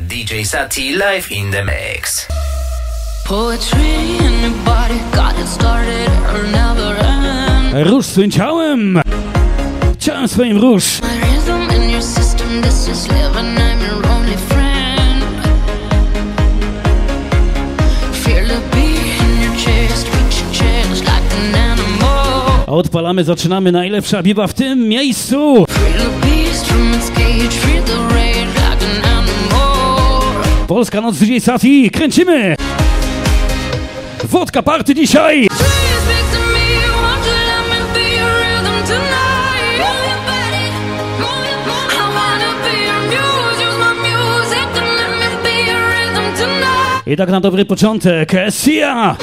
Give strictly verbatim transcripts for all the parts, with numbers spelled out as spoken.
D J Sati live in the mix. Poetry in your body, got it started or never end. Rusz swoim ciałem! Ciałem swoim rusz! My rhythm in your system, this is living, I'm your only friend. Feel the beat in your chest, reach your chest like an animal. Odpalamy, zaczynamy, najlepsza biba w tym miejscu! Free the beast from its cage, free the rage like an animal. Polska noc D J Sati, kręcimy! Wodka party dzisiaj! I tak na dobry początek, Sia!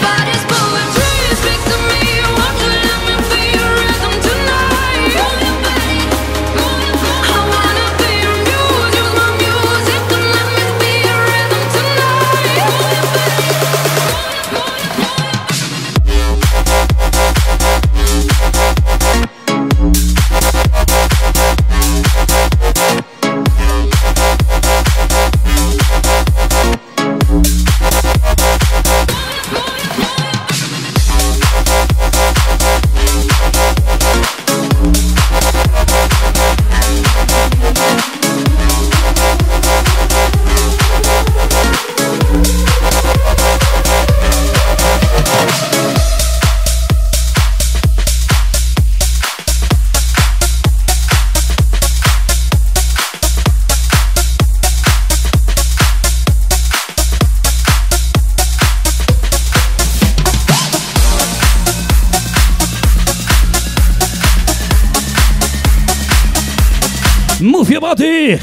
Move your body!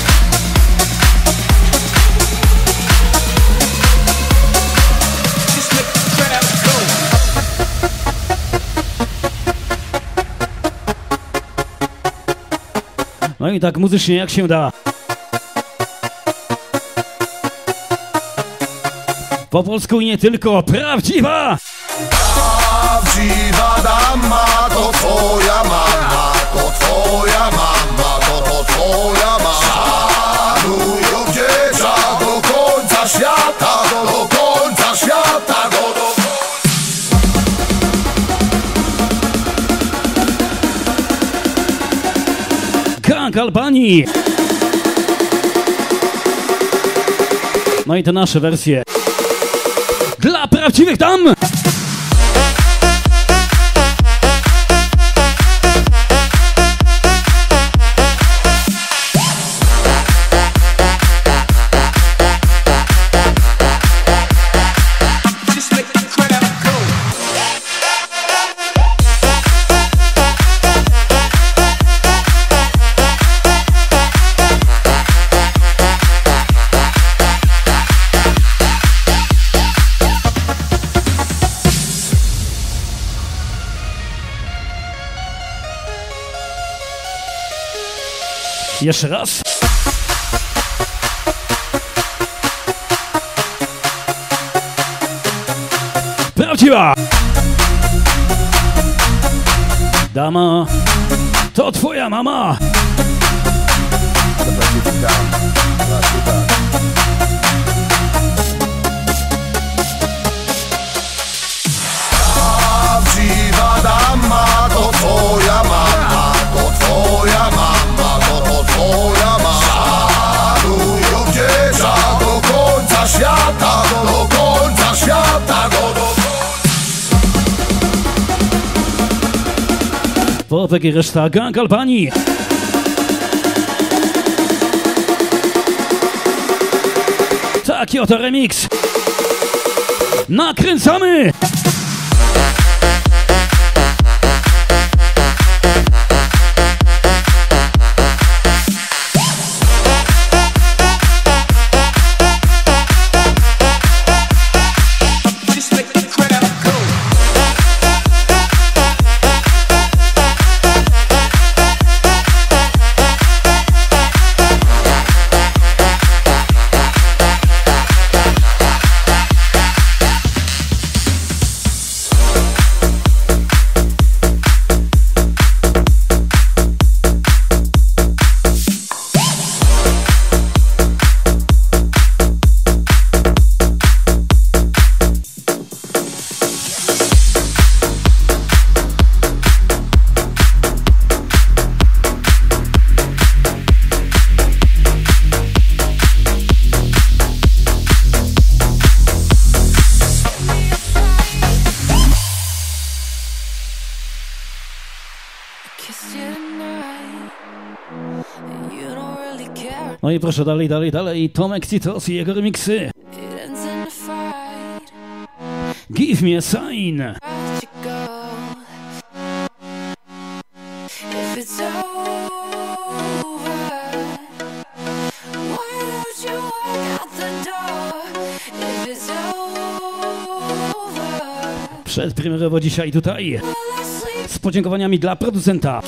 No i tak muzycznie jak się da. Po polsku i nie tylko, prawdziwa! Prawdziwa dama, to twoja mama, to twoja mama, to to twoja mama. Szanuj ją dzieciak do końca świata, do, do końca świata, do, do... Gang Albanii! No i te nasze wersje. Dla prawdziwych dam! Jeszcze raz. Prawdziwa! Dama, to twoja mama! Prawdziwa dama, to twoja mama, to twoja mama, to to twoja mama. Szanuj ją dzieciak do końca świata, do, do końca świata, do, do... Popek i reszta Gang Albanii! Taki oto remix! Nakręcamy! No i proszę dalej, dalej, dalej. Tomek Citos i jego remiksy. Give me a sign. Przedpremierowo dzisiaj tutaj z podziękowaniami dla producenta.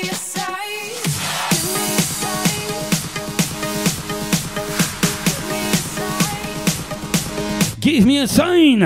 Give me a sign.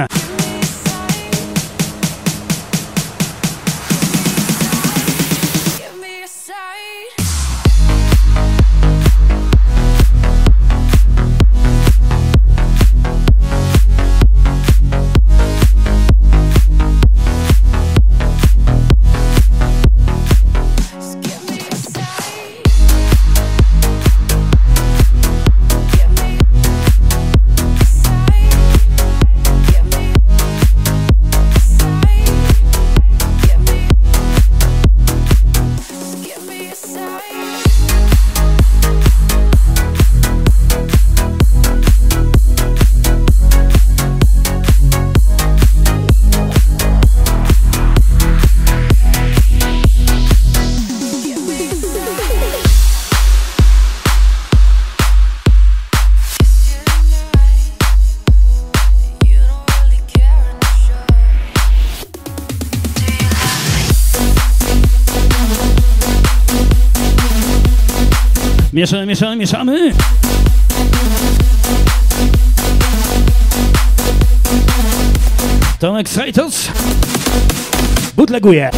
Mieszamy, mieszamy, mieszamy! Tomek Citos bootleguje.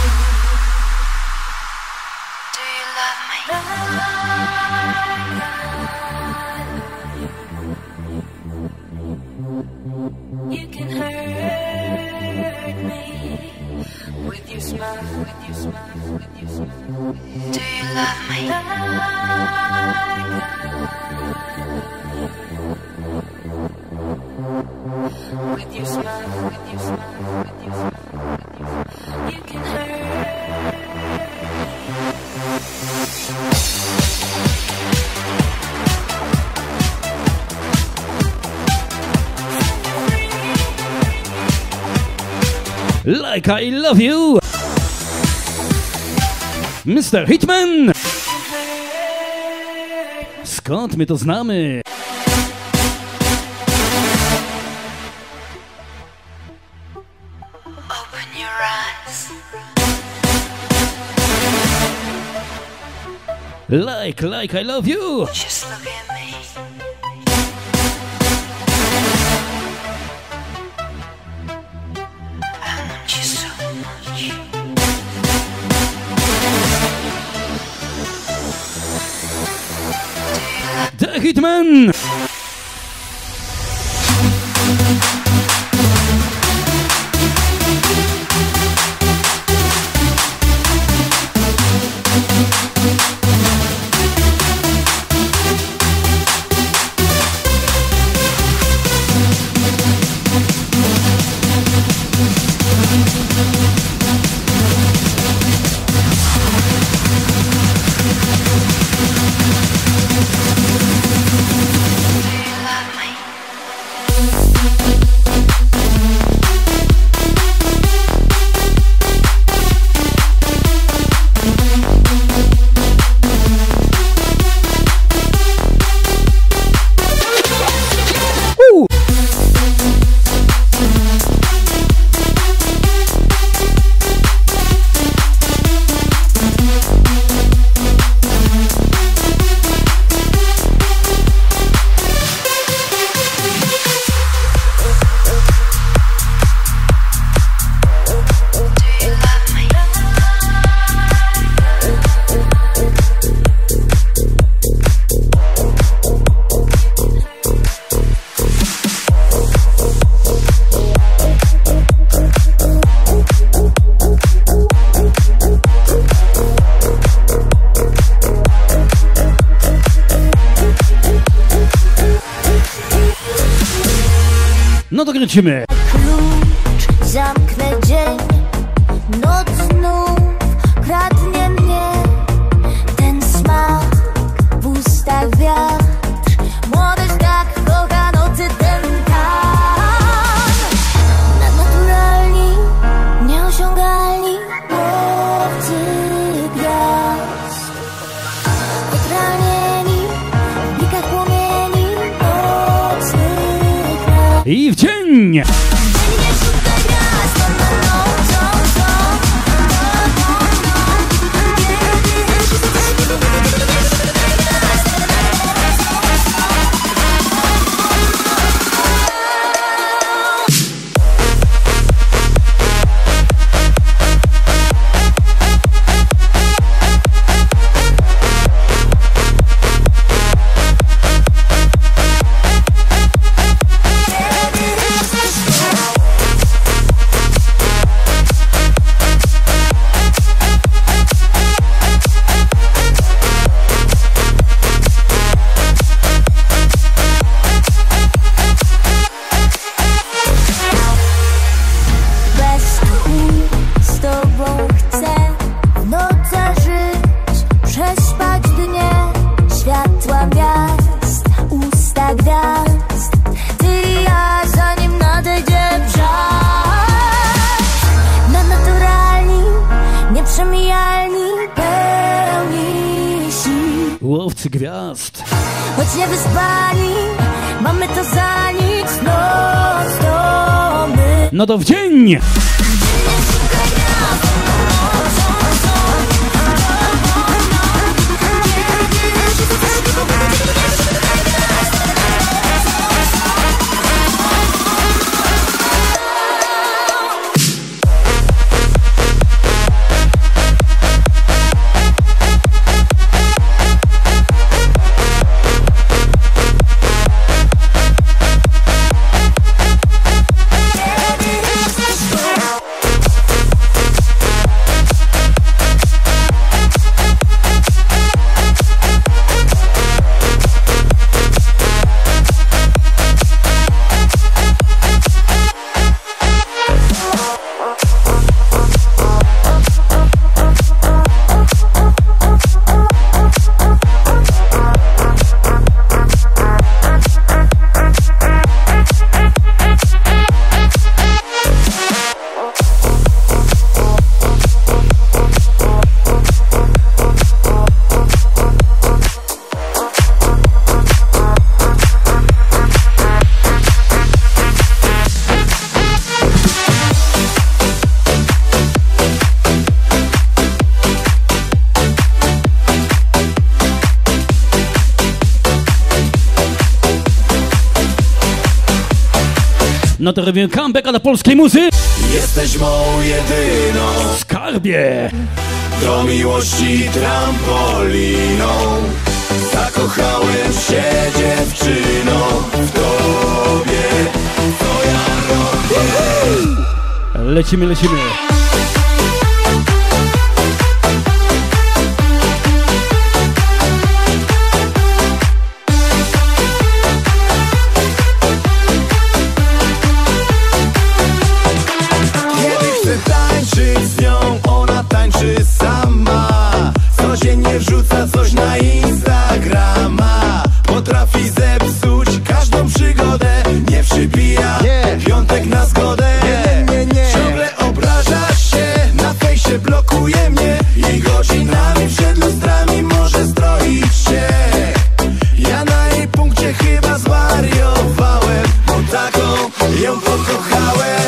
Like I love you, mister Hitman. Skąd my to znamy? Open your eyes. Like, like I love you. Just look at me. The Hitman! No to kręcimy. Klucz zamknę dzień, noc znów kradnie mnie ten smak w ustach wiatr. I w dzień! Łowcy gwiazd. Choć nie wyspani, mamy to za nic, noc to my. No to w dzień! No to robimy comeback do polskiej muzy. Jesteś mą jedyną Skarbie. do miłości trampoliną. Zakochałem się dziewczyno w tobie, co ja robię. Lecimy, lecimy. Z nią ona tańczy sama, codziennie wrzuca coś na Instagrama. Potrafi zepsuć każdą przygodę, nie przybija piątek na zgodę. Ciągle obraża się, na fejsie blokuje mnie i godzinami przed lustrami może stroić się. Ja na jej punkcie chyba zwariowałem, bo taką ją pokochałem.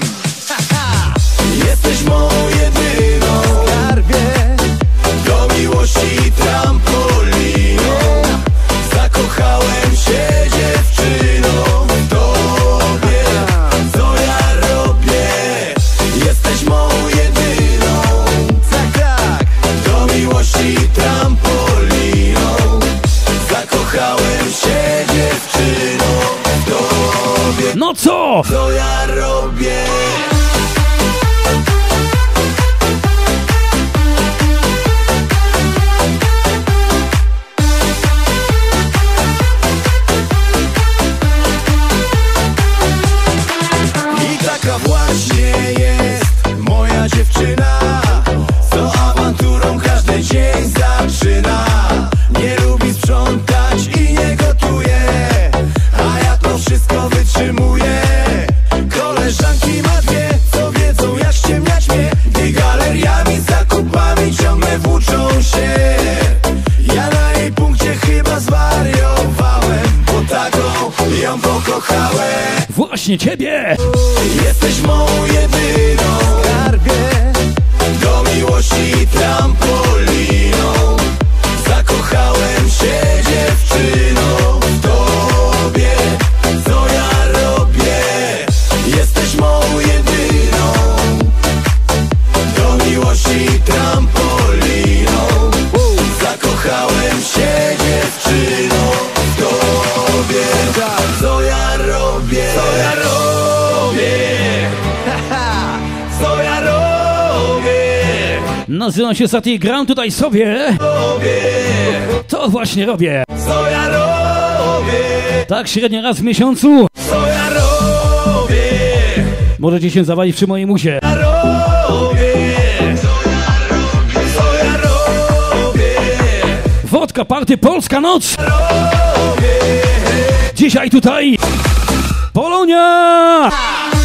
Jesteś mą jedyną skarbie do miłości trampoliną. Zakochałem się dziewczyno w tobie, co ja robię. Jesteś mą jedyną, tak, tak, do miłości trampoliną. Zakochałem się dziewczyno w tobie. No co? Co ja robię? Właśnie jest moja dziewczyna, co awanturą każdy dzień zaczyna. Nie lubi sprzątać i nie gotuje, a ja to wszystko wytrzymuję. Koleżanki ma dwie, co wiedzą jak ściemniać mnie, gdy galeriami, zakupami ciągle włóczą się. Ja na jej punkcie chyba zwariowałem, bo taką ją pokochałem. właśnie ciebie. Jesteś mą jedyną skarbie, do miłości trampoliną. Zakochałem się dziewczyno w tobie, co ja robię. Jesteś mą jedyną, do miłości trampoliną. Zakochałem się dziewczyno w tobie, co ja robię, co ja robię, co ja robię. Nazywam się Sati i gram tutaj sobie. Robię, To właśnie robię. co ja robię, Tak średnio raz w miesiącu. co ja robię, Możecie się zawalić przy mojej muzie. ja robię, co ja robię, Wodka, party, polska noc. robię. Dzisiaj tutaj Polonia!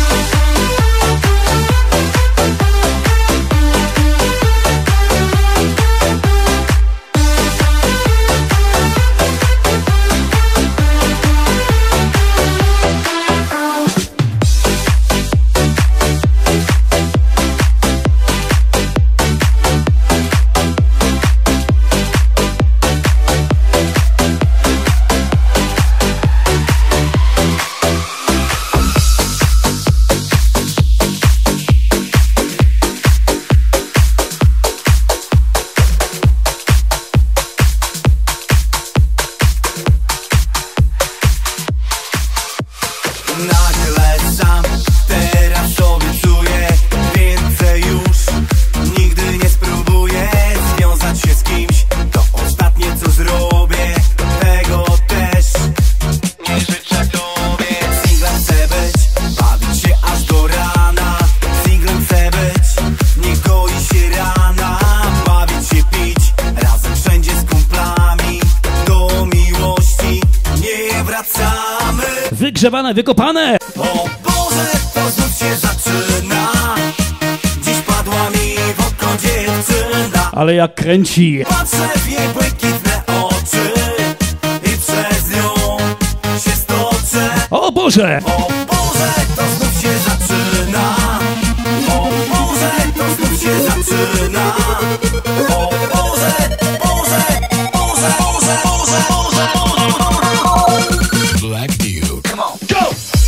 Nagle sam teraz obiecuję, więcej już nigdy nie spróbuję związać się z kimś. To ostatnie co zrobię, tego też nie życzę tobie. Singlem chcę być, bawić się aż do rana. Singlem chcę być, nie goi się rana. Bawić się, pić, razem wszędzie z kumplami. Do miłości nie wracamy. Wygrzewane, wykopane. O Boże, to znów się zaczyna. Dziś padła mi w oko dziewczyna. Ale jak kręci. Patrzę w jej błękitne oczy i przez nią się stoczę. O Boże! O Boże, to znów się zaczyna. O Boże, to znów się zaczyna. O Boże, Boże, Boże, Boże, Boże, Boże, Boże. Black Dude. Come on, go!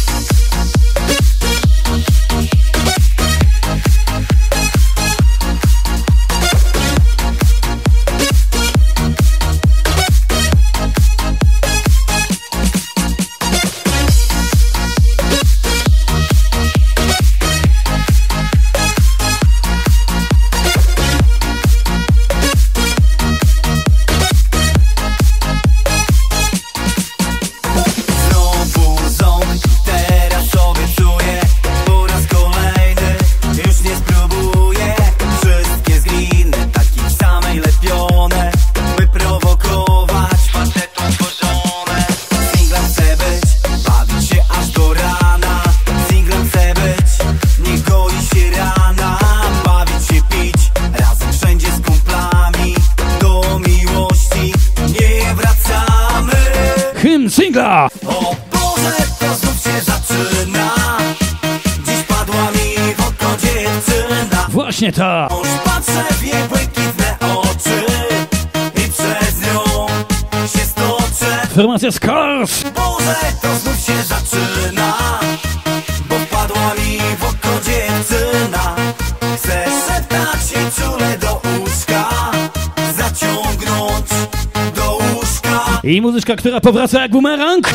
Znowu ząb, teraz obiecuję, po raz kolejny już nie spróbuję. Wszystkie z gliny, takich samej lepione, by prowokować facetą tworzone. Singlem chcę być, bawić się aż do rana. Singlem chcę być, nie goi się rana. Bawić się, pić, razem wszędzie z kumplami. Do miłości nie wracamy. Hymn singla! O Boże, to znów się zaczyna. Dziś padła mi w oko dziewczyna. Właśnie ta! Wciąż patrzę w jej błękitne oczy i przez nią się stoczę. Formacja Scars! Boże, to znów się zaczyna, bo wpadła mi w oko dziewczyna. Chcę szeptać jej czule do uszka, zaciągnąć do łóżka. I muzyczka, która powraca jak bumerang.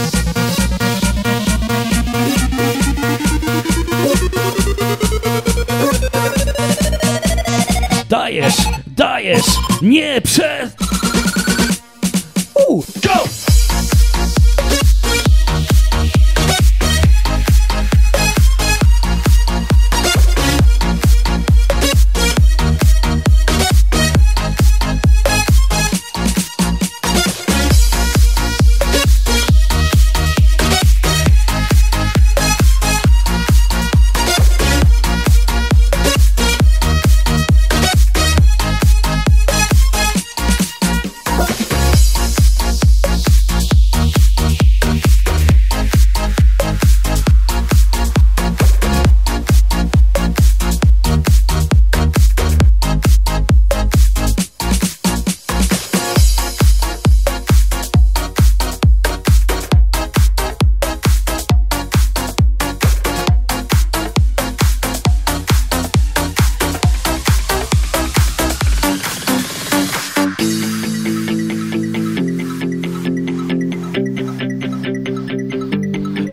Dajesz, dajesz, nie prze... U, go!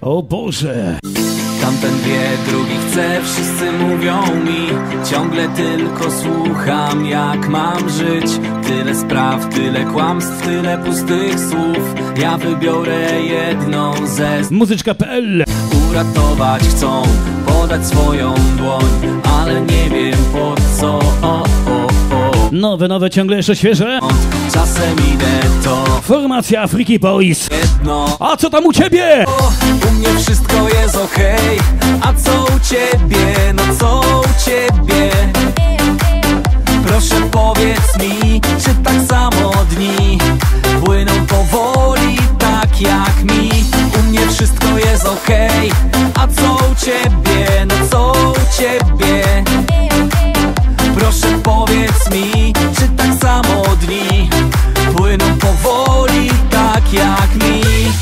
O Boże. Tamten wie, drugi chce, wszyscy mówią mi. Ciągle tylko słucham, jak mam żyć. Tyle spraw, tyle kłamstw, tyle pustych słów. Ja wybiorę jedną ze z... Muzyczka kropka pe el. Uratować chcą, podać swoją dłoń, ale nie wiem po co. O, o, o. Nowe, nowe, ciągle jeszcze świeże. Czasem idę to Formacja Freaky Boys. jedno. A co tam u ciebie? O, u mnie wszystko jest okej. A co u ciebie? No co u ciebie? Proszę powiedz mi, czy tak samo dni płyną powoli, tak jak mi? U mnie wszystko jest okej. A co u ciebie? No co u ciebie? Proszę powiedz mi, czy tak samo dni płyną powoli, tak jak mi?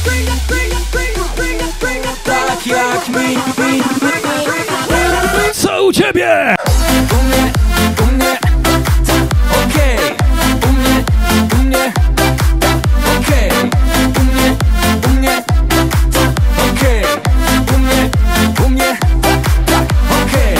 Tak jak mi. Co u ciebie? U mnie, u mnie, okej. U mnie, u mnie, okej. U mnie, u mnie, okej. U mnie, u mnie, okej.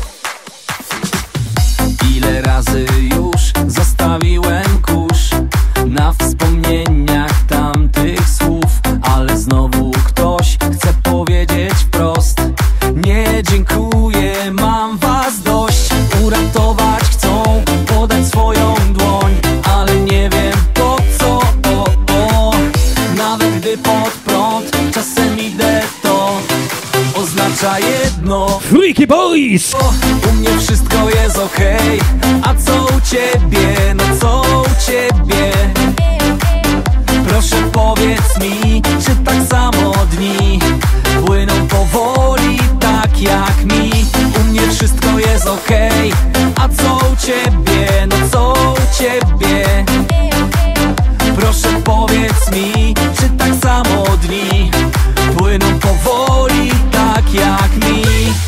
Ile razy już zostawiłem kurz na wspomnieniach tamtych słów, ale znowu ktoś chce powiedzieć wprost: nie dziękuję, mam was dość. Uratować chcą, podać swoją dłoń, ale nie wiem po co. O, o. Nawet gdy pod prąd czasem idę, to oznacza jedno. Freaky Boys. O, u mnie wszystko jest okej. A co u ciebie? No co u ciebie? Proszę powiedz mi, czy tak samo dni płyną powoli, tak jak mi? U mnie wszystko jest okej. A co u ciebie? No co u ciebie? Proszę powiedz mi, czy tak samo dni płyną powoli, tak jak mi?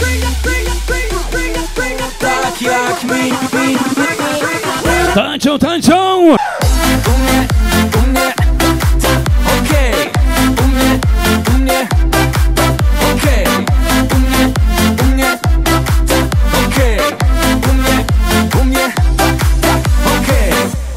Tak jak mi. Tańczą, tańczą. U mnie, u mnie, okej. U mnie, u mnie, okej. U mnie, u mnie, okej. U mnie, u mnie, okej.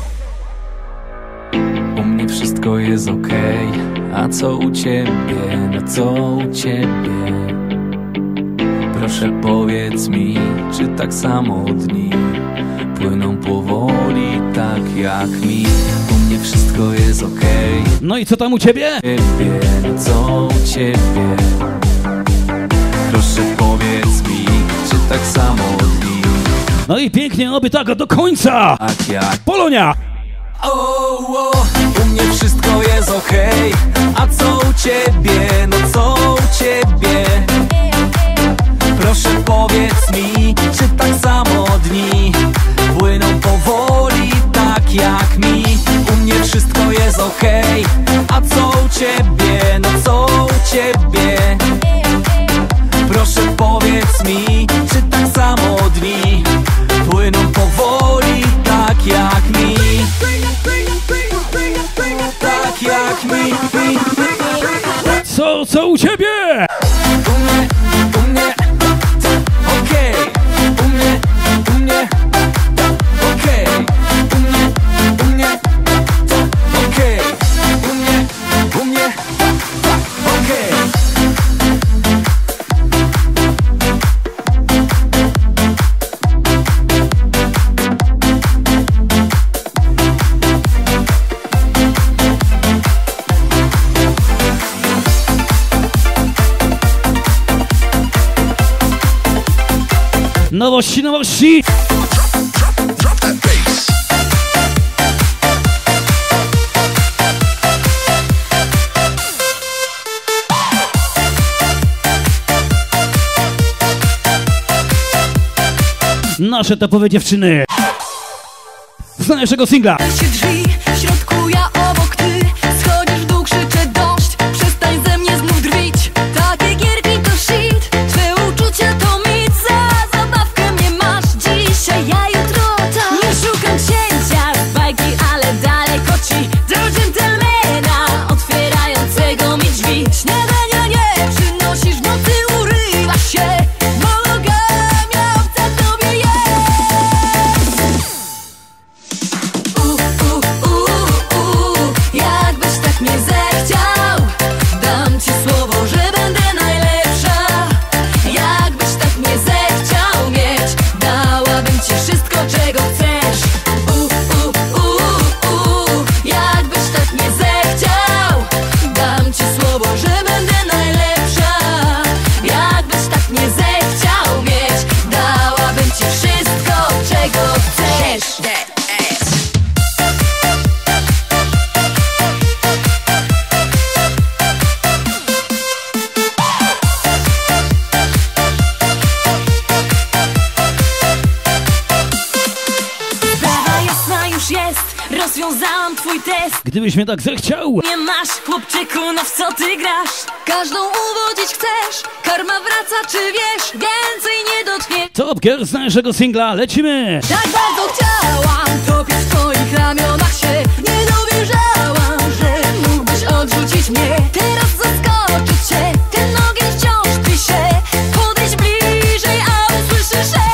U mnie wszystko jest okej. A co u ciebie? No co u ciebie? Proszę powiedz mi, czy tak samo dni płyną powoli, tak jak mi? U mnie wszystko jest okej. No i co tam u ciebie? Ciebie, no co u ciebie? Proszę powiedz mi, czy tak samo dni? No i pięknie, oby tak do końca. Tak jak Polonia. O, o, u mnie wszystko jest okej. A co u ciebie? No co u ciebie? Proszę powiedz mi, czy tak samo dni płyną powoli, tak jak mi? U mnie wszystko jest okej. A co u ciebie? No co u ciebie? Proszę powiedz mi, czy tak samo dni płyną powoli, tak jak mi? Tak jak mi. Co, co u ciebie? U mnie, u mnie, okej. U mnie, u mnie, okej. U mnie, u mnie, okej. U mnie, u mnie, okej. Nowości, nowości. Nasze topowe dziewczyny z najlepszego singla. Się drzwi, w środku ja obok ty. Schodzisz w dół, krzyczę dość. Przestań ze mnie znów drwić. Takie gierki to shit. Twe uczucia to mit. Za zabawkę mnie masz dzisiaj, ja jutro tak. Nie szukam księcia z bajki, ale daleko ci do dżentelmena otwierającego mi drzwi. Śniadania nie przynosi. Gdybyś mnie tak zechciał. Nie masz, chłopczyku, no w co ty grasz? Każdą uwodzić chcesz, karma wraca, czy wiesz? Więcej nie dotknie. Top Girls z naszego singla, lecimy! Tak bardzo chciałam topić w twoich ramionach się. Nie dowierzałam, że mógłbyś odrzucić mnie. Teraz zaskoczyć cię, ten ogień wciąż tkwi się. Podejdź bliżej, a usłyszysz się.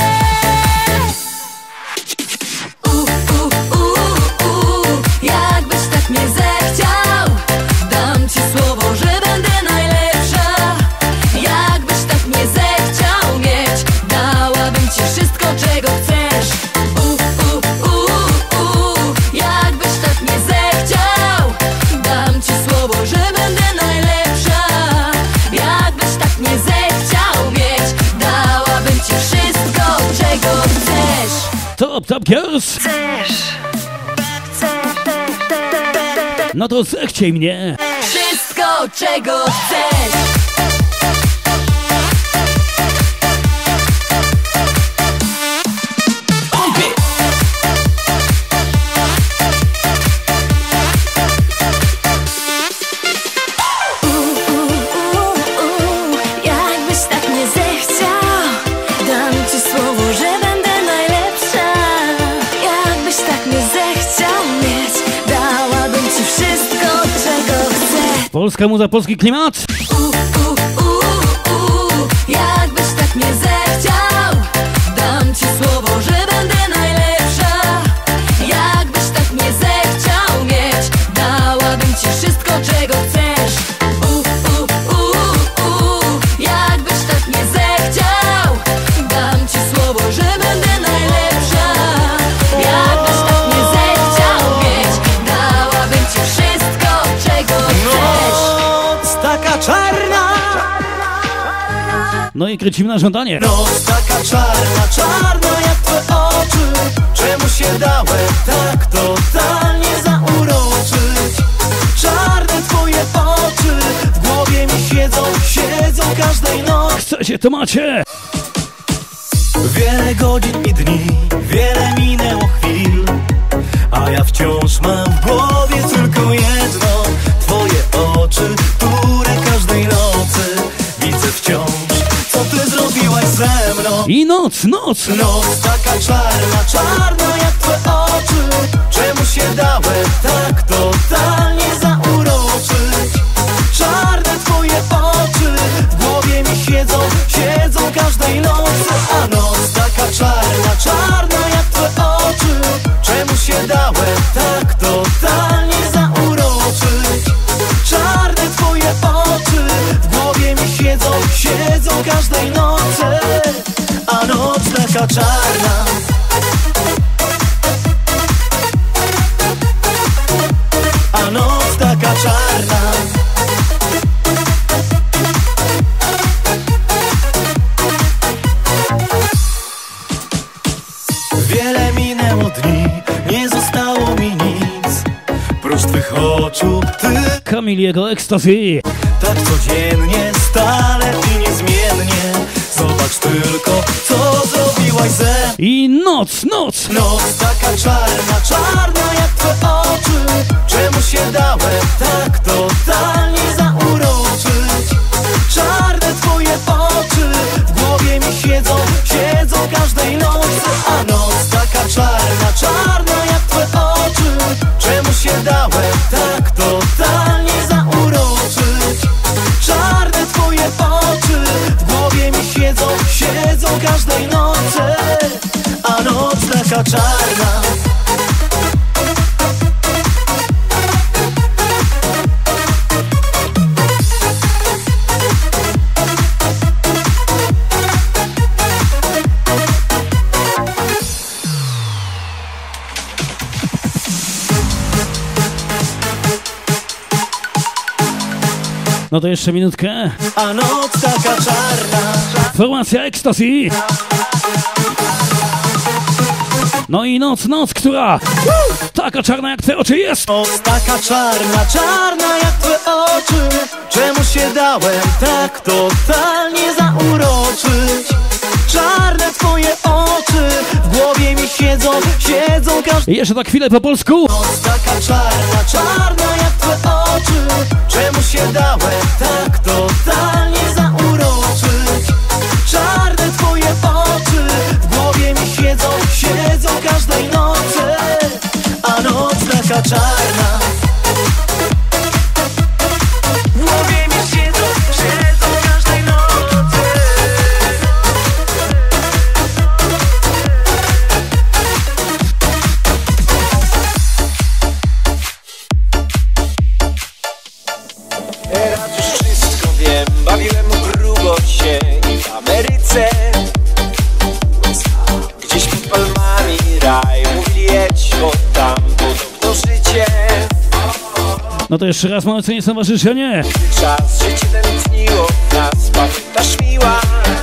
U, u, u, u, jakbyś tak mnie zechciał, dam ci słowo, że będę najlepsza. Jakbyś tak mnie zechciał mieć, dałabym ci wszystko, czego chcesz. U, u, u, u, jakbyś tak mnie zechciał, dam ci słowo, że będę najlepsza. Jakbyś tak mnie zechciał mieć, dałabym ci wszystko, czego chcesz. Top, Top Girls! Chcesz, chcesz, No to zechciej mnie! wszystko, czego chcesz. U, u, u, u, jakbyś tak mnie zechciał, dam ci słowo, że będę najlepsza. Jakbyś tak mnie zechciał mieć, dałabym ci wszystko, czego chcesz. Polska muza, polski klimat! U, u, u, u, jakbyś tak mnie zechciał, dam ci słowo, że będę najlepsza. Jakbyś tak mnie zechciał mieć, dałabym ci wszystko, czego chcesz. U, u, u, u, jakbyś tak mnie zechciał, dam ci słowo, że będę najlepsza. Jakbyś tak mnie zechciał mieć, dałabym ci wszystko, czego chcesz. Noc taka czarna, No i kręcimy na żądanie. noc taka czarna, czarna jak twoje oczy. Czemu się dałem tak totalnie zauroczyć? Czarne twoje oczy w głowie mi siedzą, siedzą każdej nocy. Chcecie, to macie! Wiele godzin i dni, wiele minęło chwil, a ja wciąż mam w głowie tylko jedno. Twoje oczy, które każdej nocy widzę wciąż. Co ty zrobiłaś ze mną? I noc, noc! Noc taka czarna, czarna jak twoje oczy. Czemu się dałem tak totalnie zauroczyć? Czarne twoje oczy w głowie mi siedzą, siedzą każdej nocy. A noc taka czarna, czarna jak twoje oczy. Czemu się dałem tak totalnie zauroczyć? Czarne twoje oczy w głowie mi siedzą, siedzą każdej nocy. A noc taka czarna. A noc taka czarna. Wiele minęło dni, nie zostało mi nic prócz twych oczu. Ty Kamiliego Ecstasy! tak codziennie, stale i niezmiennie. Zobacz tylko, co zrobiłaś ze mną. I noc, noc! Noc taka czarna, czarna jak twoje oczy. Czemu się dałem tak totalnie zauroczyć? Czarne twoje oczy w głowie mi siedzą, siedzą każdej nocy. A noc taka czarna, czarna jak twoje oczy. Czemu się dałem tak totalnie zauroczyć? Czarne twoje oczy w głowie mi siedzą, siedzą każdej nocy. A noc taka czarna. No to jeszcze minutkę. A noc taka czarna. Formacja Ecstasy! No i noc, noc, która taka czarna jak te oczy jest! Noc taka czarna, czarna jak twoje oczy. Czemu się dałem tak totalnie zauroczyć? Czarne twoje oczy w głowie mi siedzą, siedzą każdy. I jeszcze tak chwilę po polsku. Noc taka czarna, czarna jak twe oczy. Czemu się dałem tak totalnie zauroczyć? Czarne twoje oczy w głowie mi siedzą, siedzą każdej nocy. A noc taka czarna w głowie mi siedzą, siedzą każdej nocy. Teraz już wszystko wiem, bawiłem grubo się i w Ameryce. Gdzieś pod palmami raj, mówili jedź, bo tam podobno życie. No to jeszcze raz mamy ocenić stowarzyszenie. Czas, życie tętniło nas, pamiętasz miła.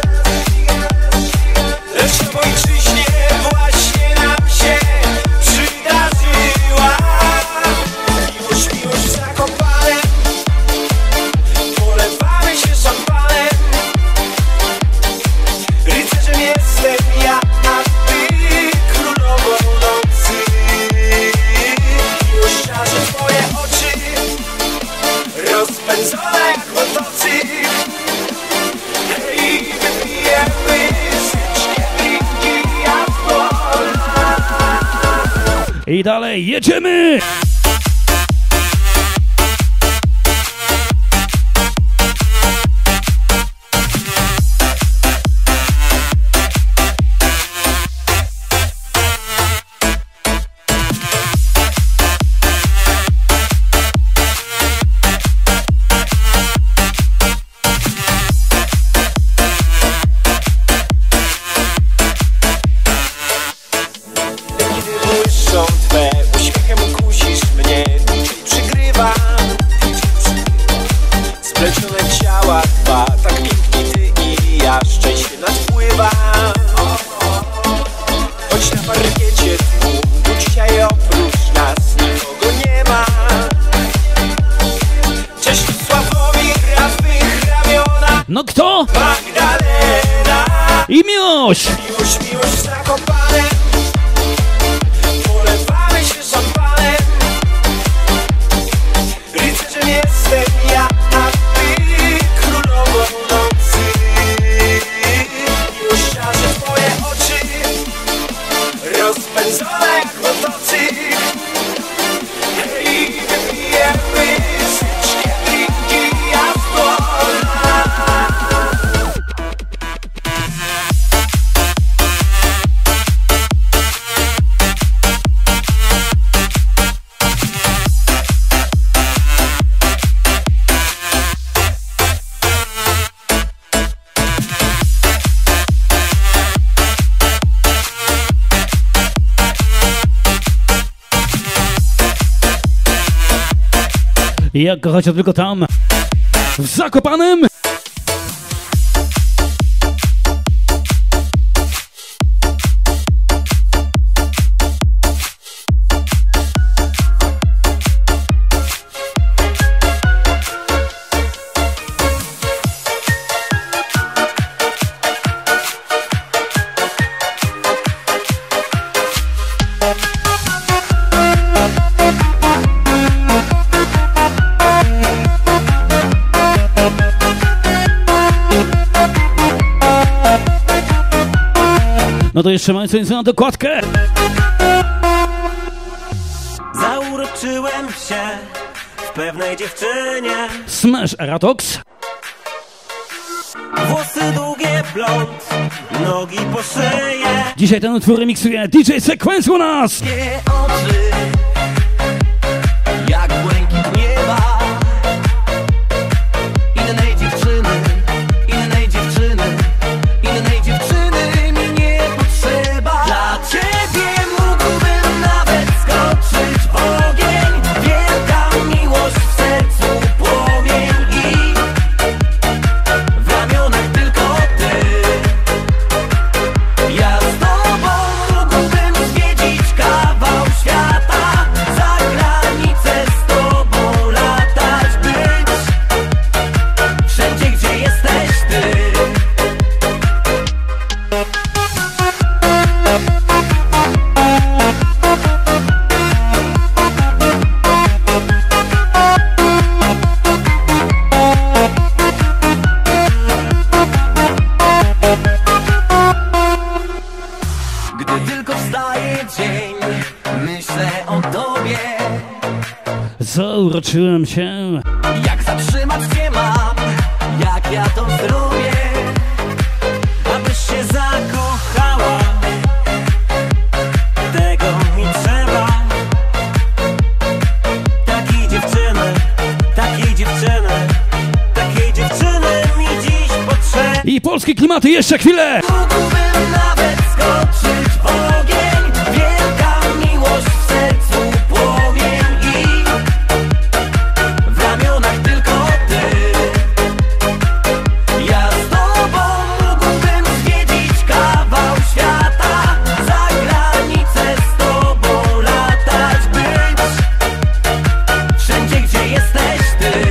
Lecz na ojczyźnie właśnie nam się przydarzyła. Miłość, miłość w Zakopanem, polewamy się szampanem. Rycerzem jestem ja, a ty królową nocy. Miłość szarzy twoje oczy, rozpędzone jak motocykl. Hej, wypijemy syczkie drinki, ja wolna. I dalej jedziemy! Błyszczą twe, uśmiechem kusisz mnie, przygrywa. Splecione ciała dwa, tak pięknie ty i ja, szczęście nadpływa. Choć na parkiecie tłum, tu dzisiaj oprócz nas nikogo nie ma. Cześć Sławomir, a w tych ramionach No kto? Magdalena. I miłość! Miłość, miłość w Zakopanem, polewamy się szampanem. Rycerzem jestem ja, a ty królową nocy. Miłość szarzy twoje oczy, rozpędzone jak motocykl. Hej, wypijemy syczkie drinki, ja wolna. Jak kochacie tylko tam, w Zakopanem! No to jeszcze mamy coś na dokładkę. Zauroczyłem się w pewnej dziewczynie. Smash Eratox. Włosy długie, blond, nogi po szyję. Dzisiaj ten utwór remiksuje D J Sequence u nas. Nie oczy, jak błękit nieba. Innej dziewczyny, innej dziewczyny, innej dziewczyny mi nie potrzeba. Dla ciebie mógłbym nawet skoczyć w ogień. Wielka miłość w sercu płomień i w ramionach tylko ty. Ja z tobą mógłbym zwiedzić kawał świata. Zauroczyłem się. Jak zatrzymać cię mam, jak ja to zrobię, abyś się zakochała. Tego mi trzeba. Takiej dziewczyny, takiej dziewczyny, takiej dziewczyny mi dziś potrzeba. I polskie klimaty jeszcze chwilę. Mógłbym nawet skoczyć w ogień. Wielka miłość w sercu, płomień i w ramionach tylko ty. Ja z tobą mógłbym zwiedzić kawał świata, za granicę z tobą latać, być wszędzie, gdzie jesteś ty.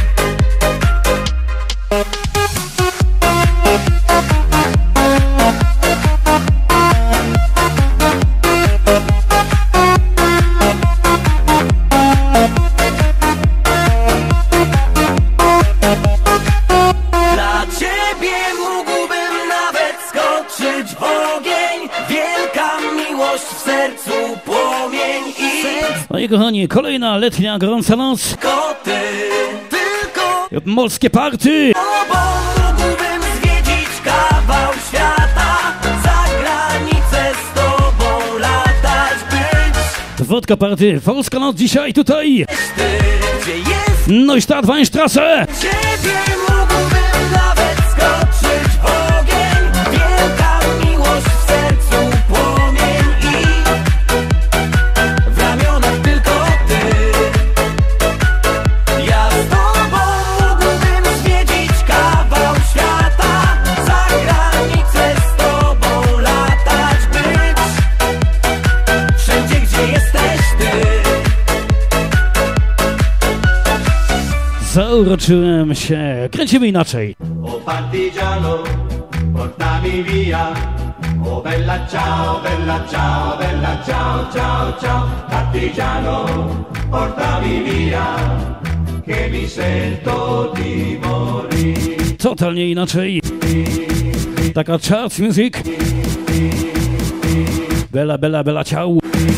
Dla ciebie mógłbym nawet skoczyć w ogień. Wielka miłość w sercu, płomień i No i kochani, kolejna letnia gorąca noc. tylko ty, tylko Morskie party. tobą mógłbym zwiedzić kawał świata, za granicę z tobą latać, być Wodka party. Polska noc dzisiaj tutaj. ty, gdzie jest Neustadt, Weinstraße. ciebie mógłbym nawet skoczyć w ogień. Wielka miłość w sercu, płomień i w ramionach tylko ty. Ja z tobą mógłbym zwiedzić kawał świata, za granicę z tobą latać, być wszędzie, gdzie jesteś ty. Zauroczyłem się. Kręcimy inaczej. O partigiano, portami via. Oh bella ciao, bella ciao, bella ciao, ciao, ciao. Partigiano, portami via, che mi sento di morire. Totalnie inaczej. Taka charts music. Bella, bella, bella, ciao.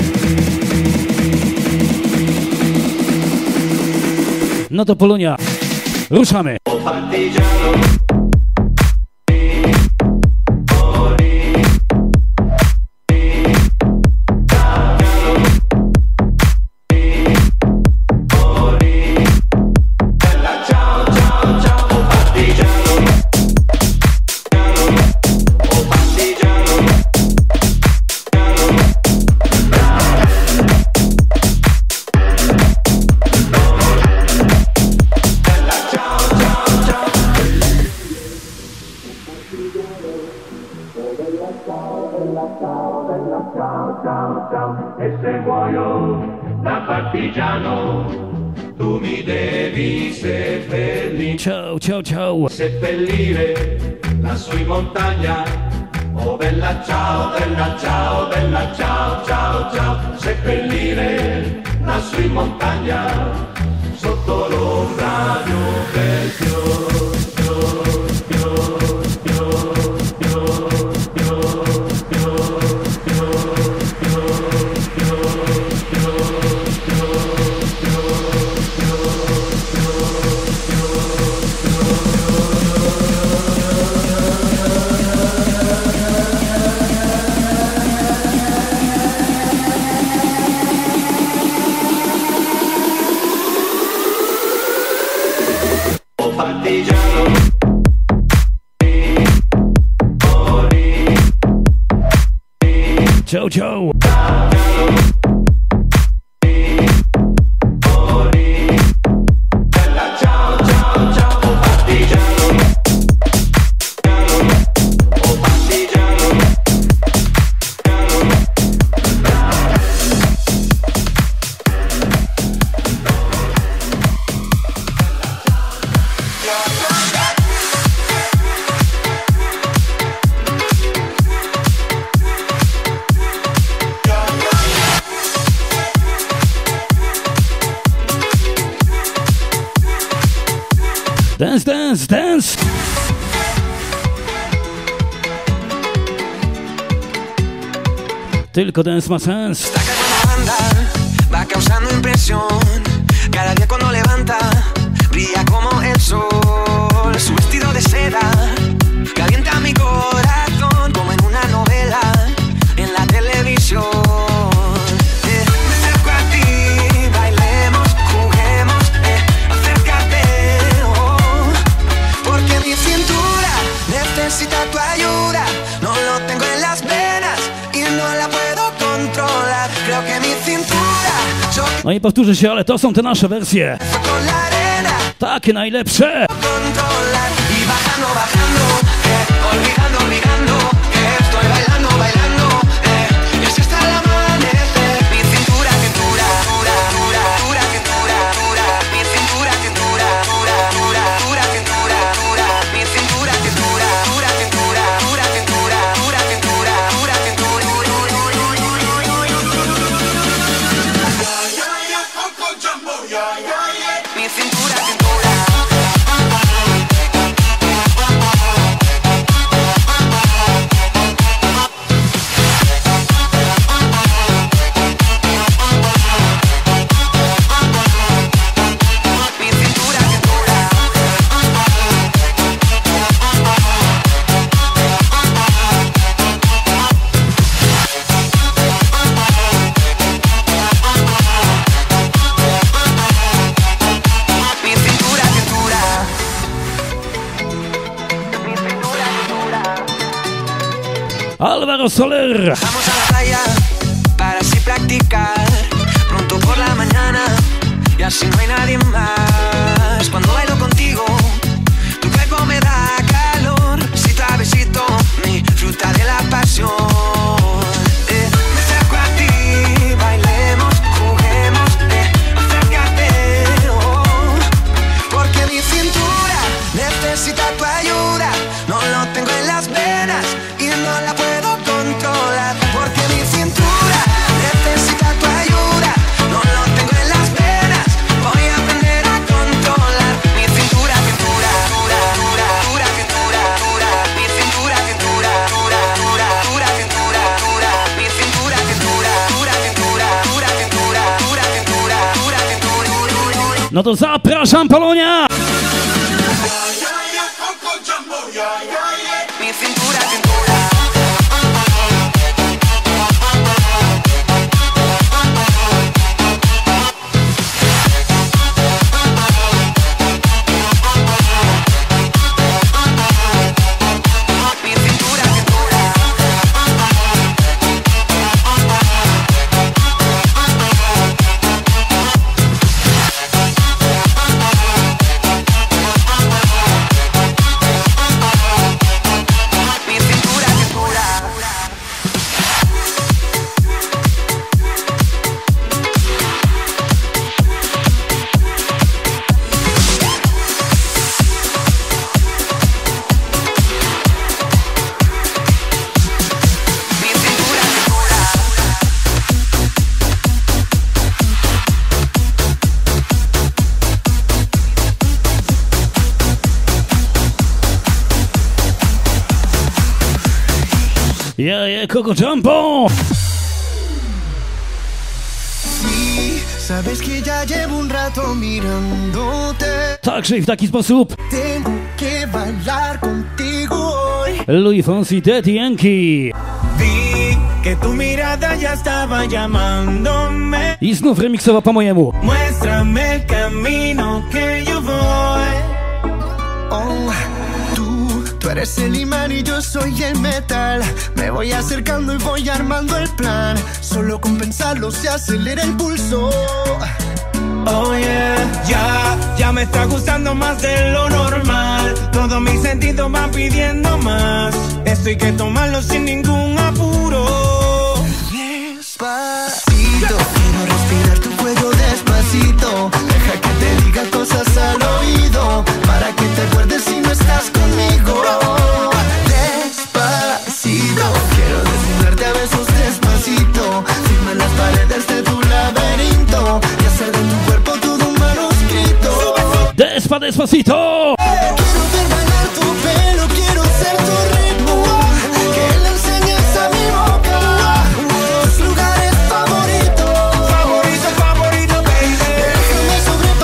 No to Polonia. Ruszamy. Oh partigiano. E se muoio da partigiano, tu mi devi seppellire, Ciao, ciao, ciao. seppellire lassù in montagna. Oh bella ciao, bella ciao, bella ciao, ciao, ciao. Seppellire lassù in montagna, sotto l'ombra di un bel fior, fior, fior, fior, fior, fior, fior, oh partigiano. Ciao, ciao. Bella ciao, ciao, ciao, oh partigiano. Oh partigiano. Dance, dance, dance. Tylko dance ma sens. Esta caravana va causando impresión. Cada día cuando levanta, brilla como el sol. Su vestido de seda calienta mi corazón como en una novela en la televisión. Eh, me acerco a ti, bailemos, juguemos, eh, acércate, oh, porque mi cintura necesita tu ayuda. No lo tengo en las venas i no la puedo controlar. Creo que mi cintura choque. No i powtórzę się, ale to są te nasze wersje. Con la arena Takie najlepsze. controlar y bajando, bajando, eh, olvidando, olvidando que estoy bailando, bailando, eh, y así hasta el amanecer. Mi cintura, cintura, dura, dura, dura, cintura, dura, mi cintura, cintura, dura, dura, dura, cintura, dura, mi cintura, cintura, dura, cintura, dura, cintura, dura, cintura, dura, cintura. Mi cintura, cintura. Mi cintura, cintura. Mi cintura, cintura. Mi cintura, cintura. Alvaro Soler. Vamos a la playa para así practicar pronto por la mañana y así no hay nadie más. Cuando bailo contigo, tu cuerpo me da calor. Besito a besito, mi fruta de la pasión. Eh, me acerco a ti, bailemos, juguemos, eh, acércate, oh, porque mi cintura necesita tu ayuda. No lo tengo en las venas y no la puedo controlar. Porque mi cintura necesita tu ayuda. No lo tengo en las venas, voy a aprender a controlar. Mi cintura, cintura, dura, dura, dura, cintura, dura. Mi cintura, cintura, dura, dura, dura, cintura, dura. Mi cintura, cintura, dura, cintura, dura, cintura, dura, cintura, dura, cintura. No to zapraszam, Polonia! Mi cintura, cintura. Mi cintura, cintura. Mi cintura, cintura. Mi cintura, cintura. Yeah, yeah, Coco Jumbo! Sí, sabes que ya llevo un rato mirándote. Także i w taki sposób Tengo que bailar contigo hoy. Louis Fonsi, Daddy Yankee. Vi que tu mirada ya estaba llamándome. I znów remiksowa po mojemu. Muéstrame el camino que yo voy. Oh, tú, tú eres el imán y yo soy el metal. Me voy acercando y voy armando el plan. Solo con pensarlo se acelera el pulso. Oh yeah, ya, ya me está gustando más de lo normal. Todos mis sentidos van pidiendo más. Esto hay que tomarlo sin ningún apuro. Despacito, quiero respirar tu cuello despacito. Deja que te diga cosas al oído, para que te acuerdes si no estás conmigo. Despacito, quiero desnudarte a besos despacito. Firma en las paredes de tu laberinto y hacer de tu cuerpo todo un manuscrito. Despa, despacito! Quiero ver bailar tu pelo, quiero ser tu ritmo. Que le enseñes a mi boca tus lugares favoritos. Favorito, favorito, baby. Déjame sobre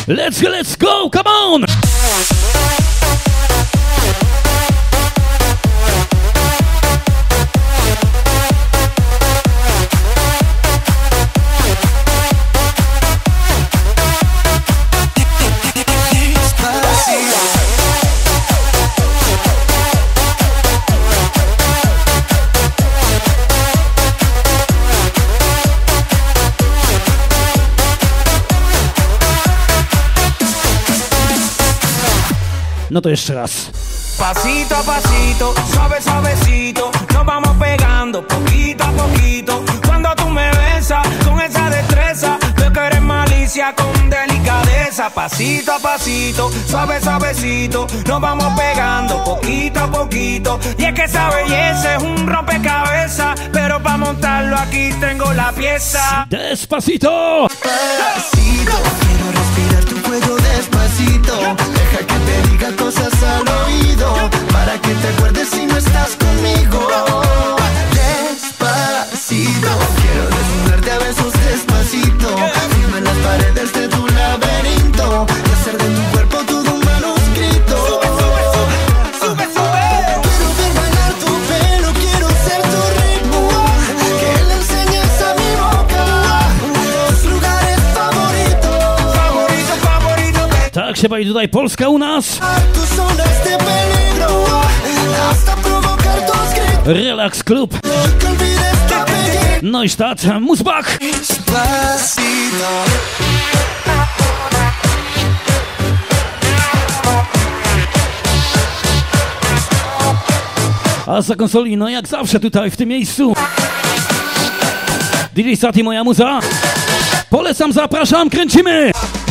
Let's go, let's go, come on! No to jeszcze raz. Pasito a pasito, suave suavecito, nos vamos pegando poquito a poquito. Cuando tú me besas con esa destreza, veo que eres malicia con delicadeza. Pasito a pasito, suave suavecito, nos vamos pegando poquito a poquito. Y es que esa belleza es un rompecabezas, pero para montarlo aquí tengo la pieza. Despacito. Despacito, quiero respirar tu cuello despacito. Deja que te diga cosas al oído, para que te acuerdes si no estás conmigo. Despacito, quiero desnudarte a besos despacito. Firma en las paredes de tu laberinto y hacer de tu cuerpo todo un manuscrito. Sube, sube, sube, sube, sube. Quiero ver bailar tu pelo, quiero ser tu ritmo, que le enseñes a mi boca tus lugares favoritos. Favorito, favorito. Tak się bawi tutaj Polska u nas. Tus zonas de peligro, hasta provocar tus gritos. Relax Club. Que olvides tu apellido. Neustadt, Musbach. Despacito. A za konsoli, no jak zawsze tutaj w tym miejscu. D J Sati, moja muza. Polecam, zapraszam, kręcimy.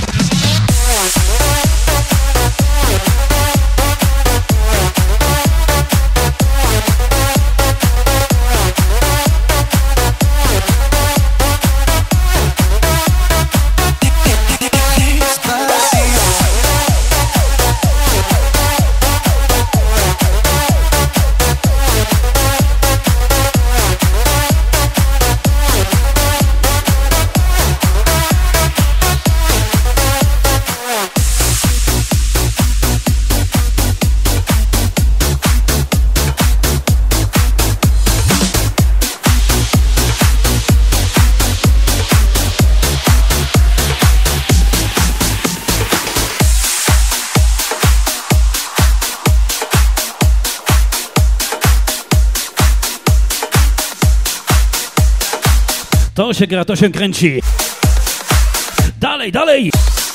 To się gra, to się kręci. Dalej, dalej!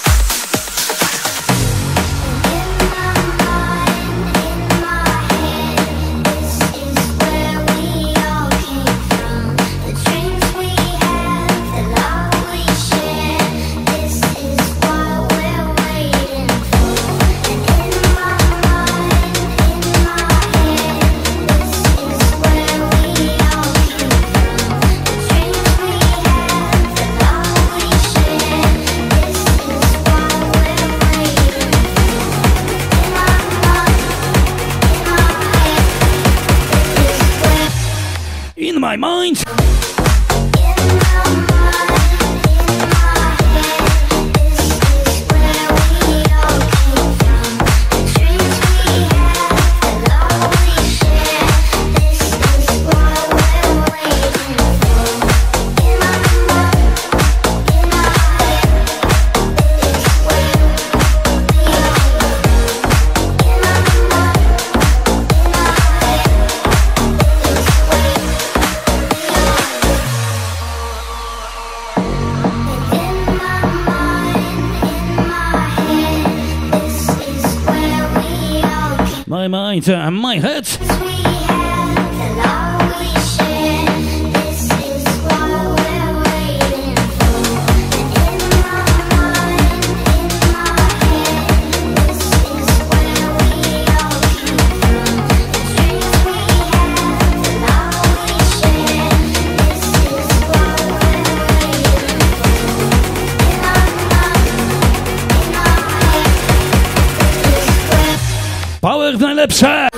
My mind. My mind, uh, my head. Power w najlepsze!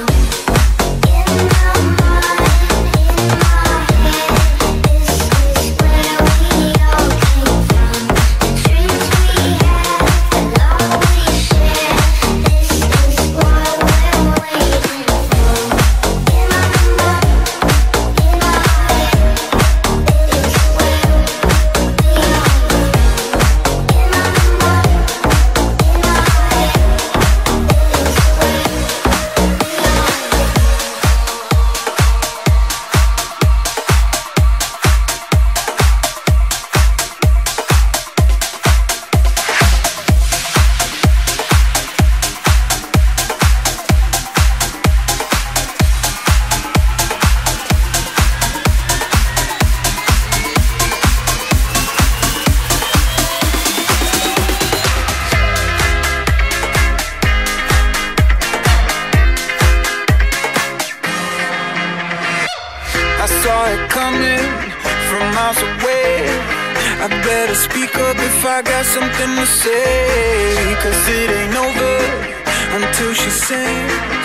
saw it coming from miles away. I better speak up if I got something to say, 'cause it ain't over until she sings.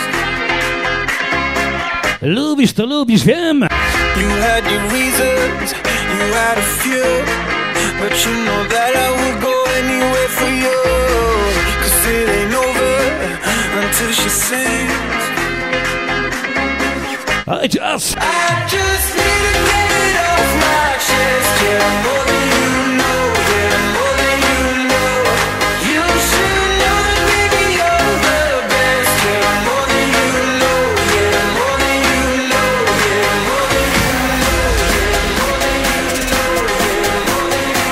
Lubisz to lubisz, wiem. You had your reasons, you had a few, but you know that I would go anywhere for you, 'cause it ain't over until she sings. I just I just need to get it off my chest. Yeah, more than you know, yeah, more than you know. You should know that baby you're the best. Yeah, more than you know, yeah, more than you know, yeah, more than you know, yeah, more than you know, yeah, more than you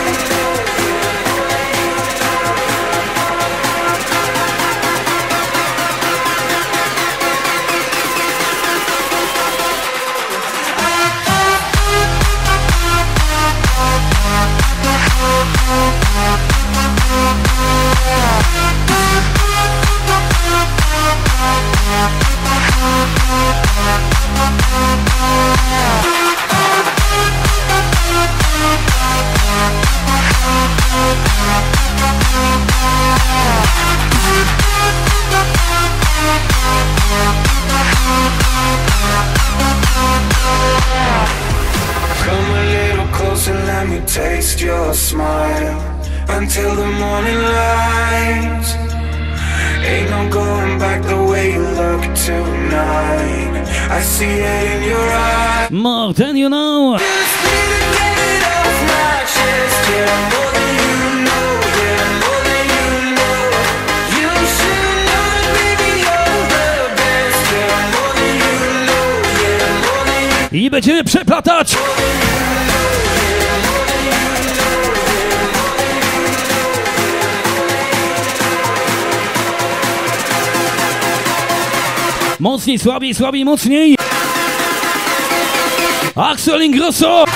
Come a little closer, let me taste your smile until the morning light. Ain't no going back the way you look tonight. I see it in your eyes. more than you know. Just need to get it off my chest. Yeah, more than you know. Yeah, more than you know. You should know that baby you're the best. Yeah, more than you know. Yeah, more than you I będziemy przeplatać. Mocniej, słabiej, słabiej, mocniej. Axel Ingrosso.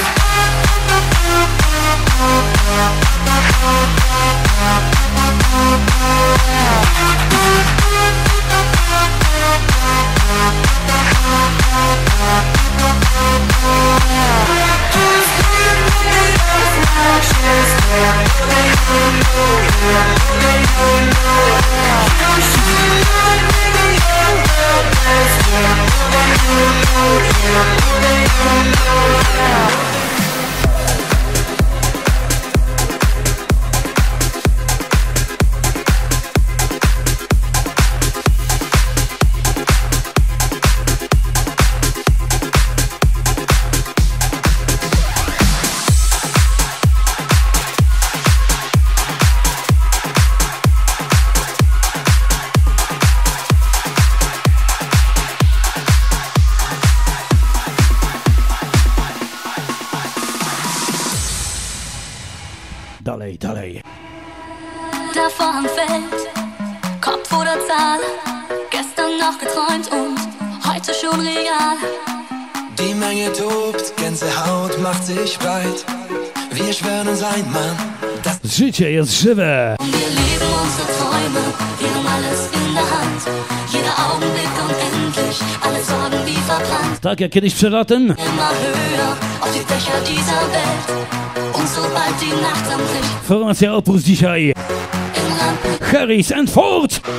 Dalej, dalej. Der Vorhang fällt, Kopf oder Zahl. Gestern noch geträumt und heute schon real. Die Menge tobt, Gänsehaut macht sich breit. Wir schwören uns ein, Mann, das Życie jest żywe. Und wir leben unsere Träume, wir haben alles in der Hand. Jeder Augenblick unendlich, alle Sorgen wie verbrannt. Tak jak kiedyś przed latem. Immer höher, auf die Dächer dieser Welt. Und sobald die Nacht anbricht, Formacja Opus dzisiaj. im Rampen. Harris and Ford. Life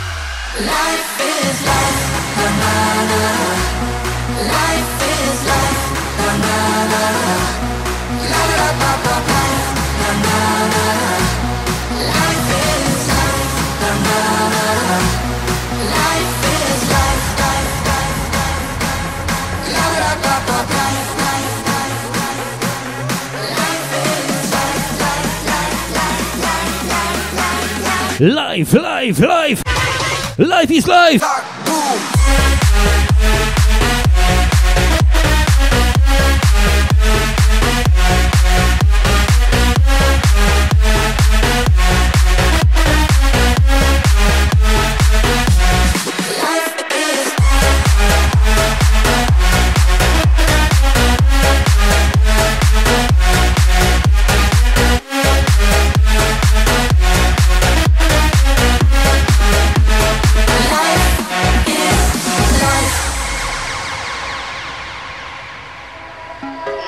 is life, na na na. Life is life, na na na. La la ba ba ba, na na na. Life is life, na na na. Life is life, life, life, life. La la ba ba ba, life, life, life. Life is life, life, life, life, life, life, life, life. Life, life, life. Life is life. Life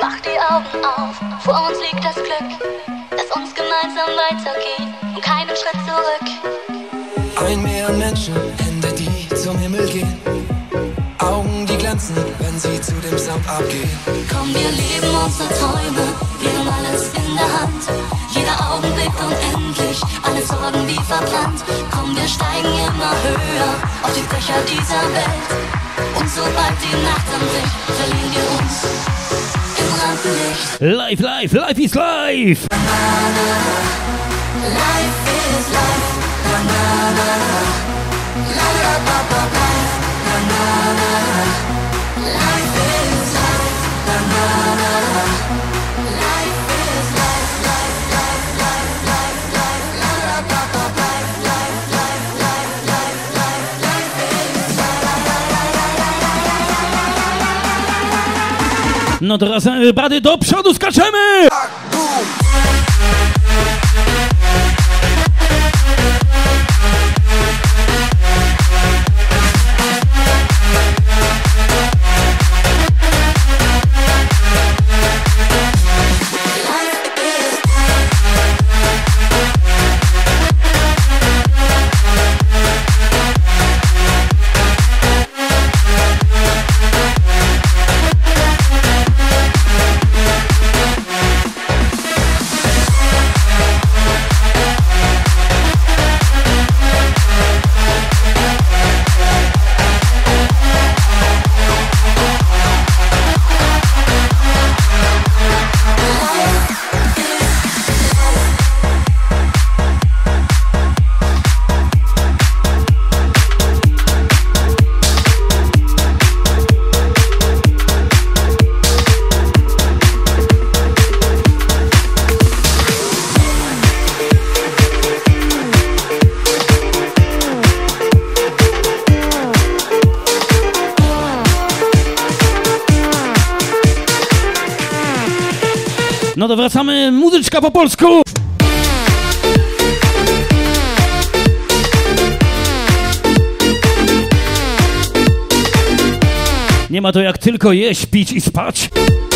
Mach die Augen auf, vor uns liegt das Glück. Lass uns gemeinsam weitergehen und keinen Schritt zurück. Ein Meer an Menschen, Hände, die zum Himmel gehen. Augen, die glänzen, wenn sie zu dem Sound abgehen. Komm, wir leben unsere Träume, wir haben alles in der Hand. Jeder Augenblick unendlich, alle Sorgen wie verbrannt. Komm, wir steigen immer höher auf die Dächer dieser Welt. Und sobald die Nacht anbricht, verlieren wir uns im Rampenlicht. Live, live, live is live! Na, na, na. Life is life. Na, na, na, na. La, la, ba, ba, life. Na, na, na, na. Life is life. Na, na, na, na. Life is life. Life, life, life, life, life. La, la, ba, ba, life. Life, life, life, life, life. Life is life. No to razem, brady, do przodu skaczemy! No to wracamy, muzyczka po polsku! Nie ma to jak tylko jeść, pić i spać.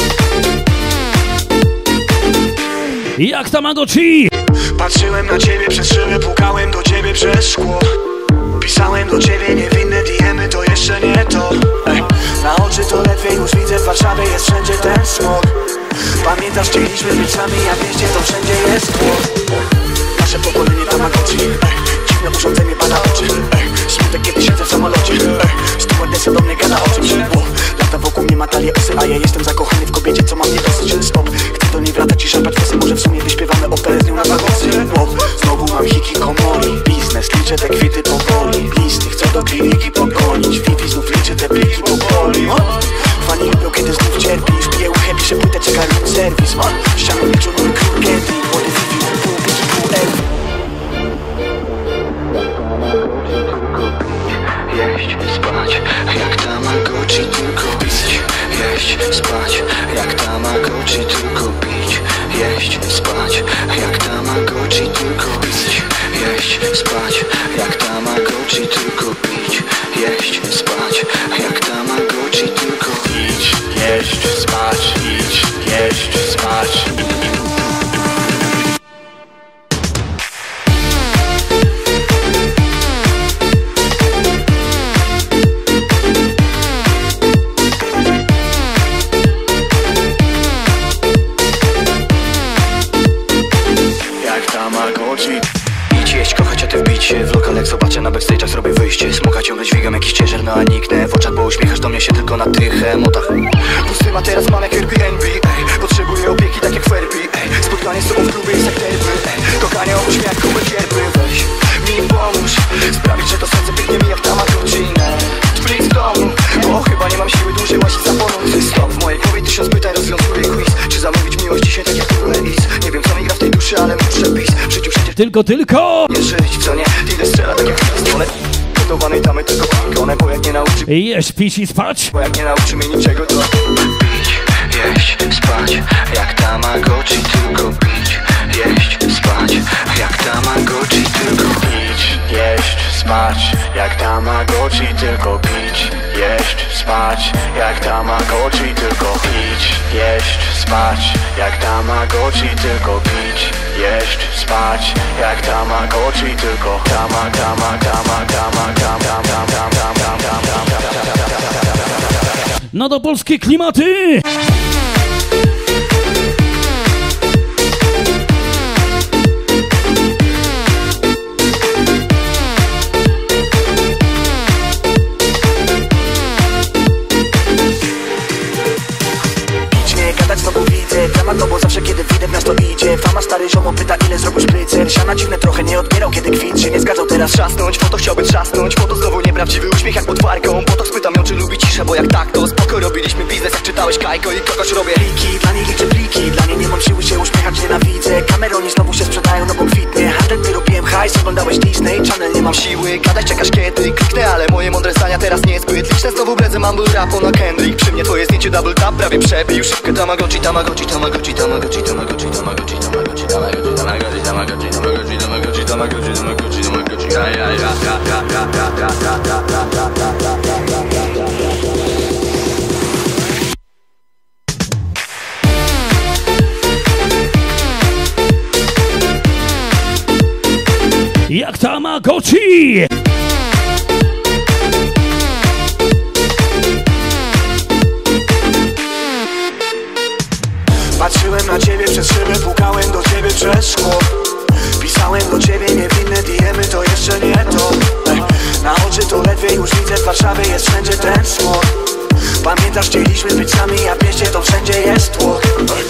Jak Tamagotchi! Patrzyłem na ciebie przez szybę, pukałem do ciebie przez szkło. Pisałem do ciebie niewinne D M-y, to jeszcze nie to. Ej, na oczy to ledwie już widzę, w Warszawie jest wszędzie ten smog. Pamiętasz, chcieliśmy być sami, jak w mieście to wszędzie jest tło. Nasze pokolenie Tamagotchi, ej, dziwne urządzenie bada oczy. Ej, smutek kiedy siedzę w samolocie, ej, stewardessa do mnie gada o czymś. Lata wokół mnie ma talię osy, a ja jestem zakochany w kobiecie, co ma mnie dosyć. Stop, chcę do niej wracać i szarpać fosy, może w sumie wyśpiewamy operę z nią na dwa głosy. Znowu mam hikikomori, biznes, liczę te kwity powoli. Listy chcę do kliniki pogonić, Fifi znów liczy te pliki powoli. Fani lubią kiedy znów cierpisz, piję uchę, piszę płytę, czeka room serwis. Ścianą wieczór, mój król Candy, młody Fifi, pół piki, pół Elfi. Jeść, spać, jak Tamagotchi, tylko pić. Jeść, spać, jak Tamagotchi, tylko pić. Jeść, spać, jak Tamagotchi, tylko pić. Jeść, spać, jak Tamagotchi, tylko pić. Jeść, spać, jak Tamagotchi, tylko pić. Jeść, spać, iść, jeść, spać. Idź jeść, kochać, a ty wbić się w lokal, jak zobaczę na backstage'ach zrobię wyjście. Smoka ciągle dźwigam jakiś ciężar, no a niknę w oczach, bo uśmiechasz do mnie się tylko na tych emotach. Pusty ma teraz mam jak Airbnb, ej. Potrzebuję opieki tak jak Ferbi, ej. Spotkanie z tobą w klubie jest jak derby, ej. Kochanie obudź mnie jak kubek cierpy, weź mi pomóż sprawić, że to serce biegnie mi jak Tamagotchi. Split z domu, bo chyba nie mam siły dłużej łazić za płonący stop. W mojej głowie tysiąc pytań, rozwiązuję quiz. Czy zamówić miłość dzisiaj tak jak Kurelis? Nie wiem co mi gra w tej duszy, ale muszę pis. W życiu wszędzie Tylko, tylko! nie żyć, co nie? Tyle strzela tak jak pistolet. Gotowanej tamy tylko pikonę, bo jak nie nauczy Jeść, pić i spać! Bo jak nie nauczy mnie niczego, to Pić, jeść, spać, jak Tamagotchi, tylko pić. Jeść, spać, jak Tamagotchi, tylko pić. jeść, spać, jak Tamagotchi. Tamagotchi, tylko pić, jeść, spać jak Tamagotchi, tylko pić, jeść, spać jak Tamagotchi, tylko pić, jeść, spać jak Tamagotchi, tylko Tama, Tama, Tama, Tama, Tama, Tama, Tama, Tama, Tama, Tama. No do polskie klimaty! Znowu widzę temat, no bo zawsze kiedy widzę w miasto idzie fama, stary ziomo pyta ile zrobił szprycer. Siana dziwne trochę nie odbierał kiedy kwit się nie zgadzał teraz trzasnąć. Foto chciałby trzasnąć, foto znowu nieprawdziwy uśmiech jak pod warką. Potok spytam ją czy lubi ciszę, bo jak tak to spoko. Robiliśmy biznes jak czytałeś Kajko i kogoś robię pliki. Dla niej liczę pliki, dla niej nie mam siły się uśmiechać, nienawidzę. Kameroni znowu się sprzedają, no bo kwitnie handel, ty robiłem hajs, oglądałeś Disney Channel, nie mam siły gadać, czekasz kiedy kliknę, ale moje mądre zdania teraz niezbyt liczne. Znowu bredzę mumble rapu na Kendrick, przy mnie twoje zdjęcie double tap prawie przebił szybkę. Tamagotchi, Tamagotchi, Tamagotchi, Tamagotchi, Tamagotchi, Tamagotchi, Tamagotchi, Tamagotchi, Tamagotchi, Tamagotchi, Tamagotchi, Tamagotchi, Tamagotchi, Tamagotchi, Tamagotchi, ja, ja, ja, ja, ja, ja, ja, ja, ja, ja. Jak Tamagotchi! Patrzyłem na ciebie przez szybę, pukałem do ciebie przez szkło. Pisałem do ciebie niewinne D M-y, to jeszcze nie to. Ej, na oczy to ledwie już widzę, w Warszawie jest wszędzie ten smog. Pamiętasz, chcieliśmy być sami, a w mieście to wszędzie jest tłok.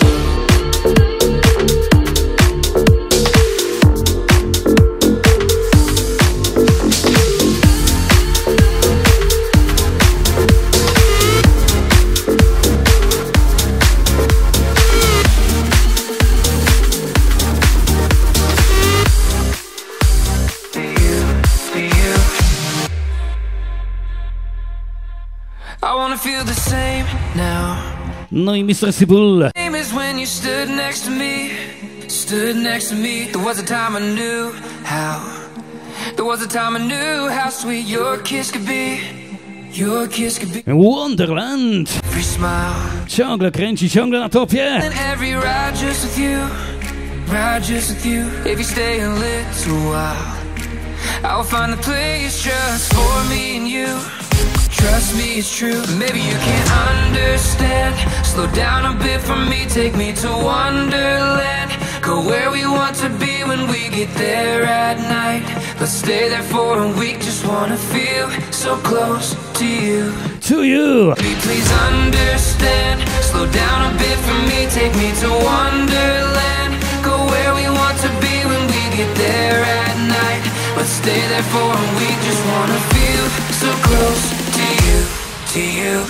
No i mister Sibul. Stood next to me, stood next to me. There was a time I knew how. There was a time I knew how sweet your kiss could be. Your kiss could be. Wonderland. Every smile. Ciągle kręci, ciągle na topie. And every ride just with you, ride just with you. If you stay a little while, I'll find the place just for me and you. Trust me, it's true. Maybe you can't understand. Slow down a bit for me, take me to Wonderland. Go where we want to be when we get there at night. Let's stay there for a week, just wanna feel so close to you. To you. Baby, please understand. Slow down a bit for me, take me to Wonderland. Go where we want to be when we get there at night. Let's stay there for a week, just wanna feel so close to you, to you.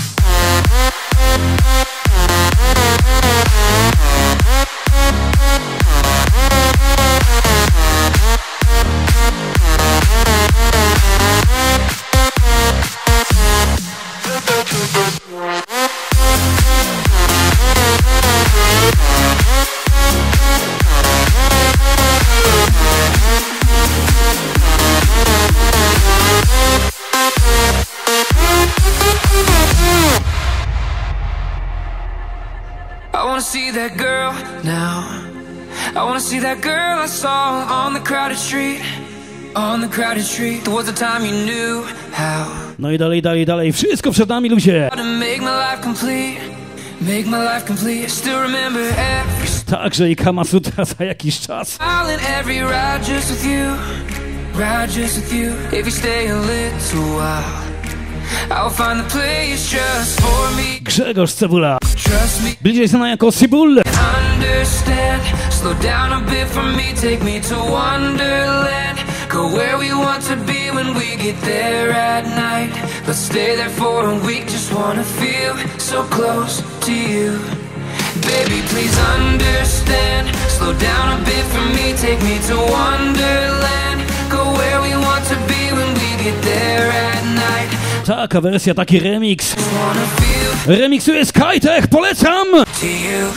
I wanna see that girl now. I wanna see that girl I saw on the crowded street. On the crowded street. There was a time you knew how. No i dalej, dalej, dalej. Wszystko przed nami, ludzie. To make my life complete. Make my life complete. Still remember every. Także i Kamasutra za jakiś czas. Every ride just with you. Ride just with you. If you stay a little while, I'll find the place just for me. Grzegorz Cebula. Trust me. Bliżej znana jako Sibul. Understand. Slow down a bit for me, take me to Wonderland. Go where we want to be when we get there at night. Let's stay there for a week, just wanna feel so close to you. Baby, please understand. Slow down a bit for me, take me to Wonderland. Go where we want to be when we get there at night. Taka wersja, taki remix. Remiksuje Skytech, polecam! To you.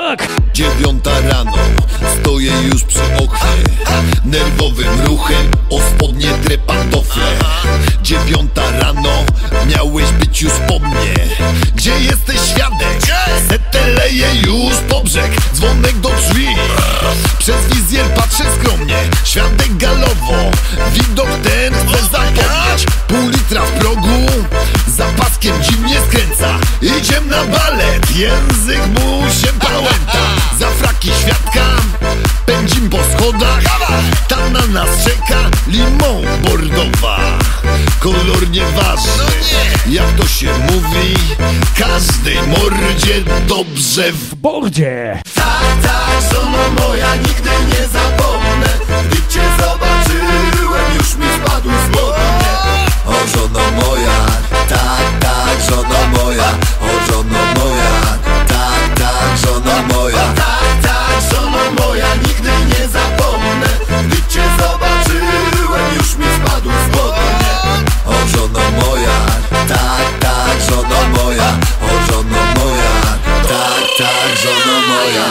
Tak! Dziewiąta rano, stoję już przy oknie. Nerwowym ruchem o spodnie trę pantofle. Dziewiąta rano, miałeś być już po mnie. Gdzie jesteś, świadek? Setę leje już po brzeg. Dzwonek do drzwi. Przez wizjer patrzę skromnie. Świadek galowo, widok ten chcę zapomnieć. Pół litra w progu, za paskiem dziwnie skręca. Idziem na balet, język mu się pałęta. Za fraki świadka, pędzim po schodach. Tam na nas czeka limą bordowa. Kolor nieważny, jak to się mówi, każdej mordzie dobrze w bordzie. Tak, tak, żono moja, nigdy nie zapomnę. Gdy cię zobaczyłem, już mi spadły spodnie. O żono moja, tak, tak, żono moja. O żono moja, tak, tak, żono moja. Tak, tak, żono moja, nigdy nie zapomnę. Gdy cię zobaczyłem, już mi spadły spodnie. O żono moja, tak, tak, żono moja. O żono moja, tak, tak, żono moja.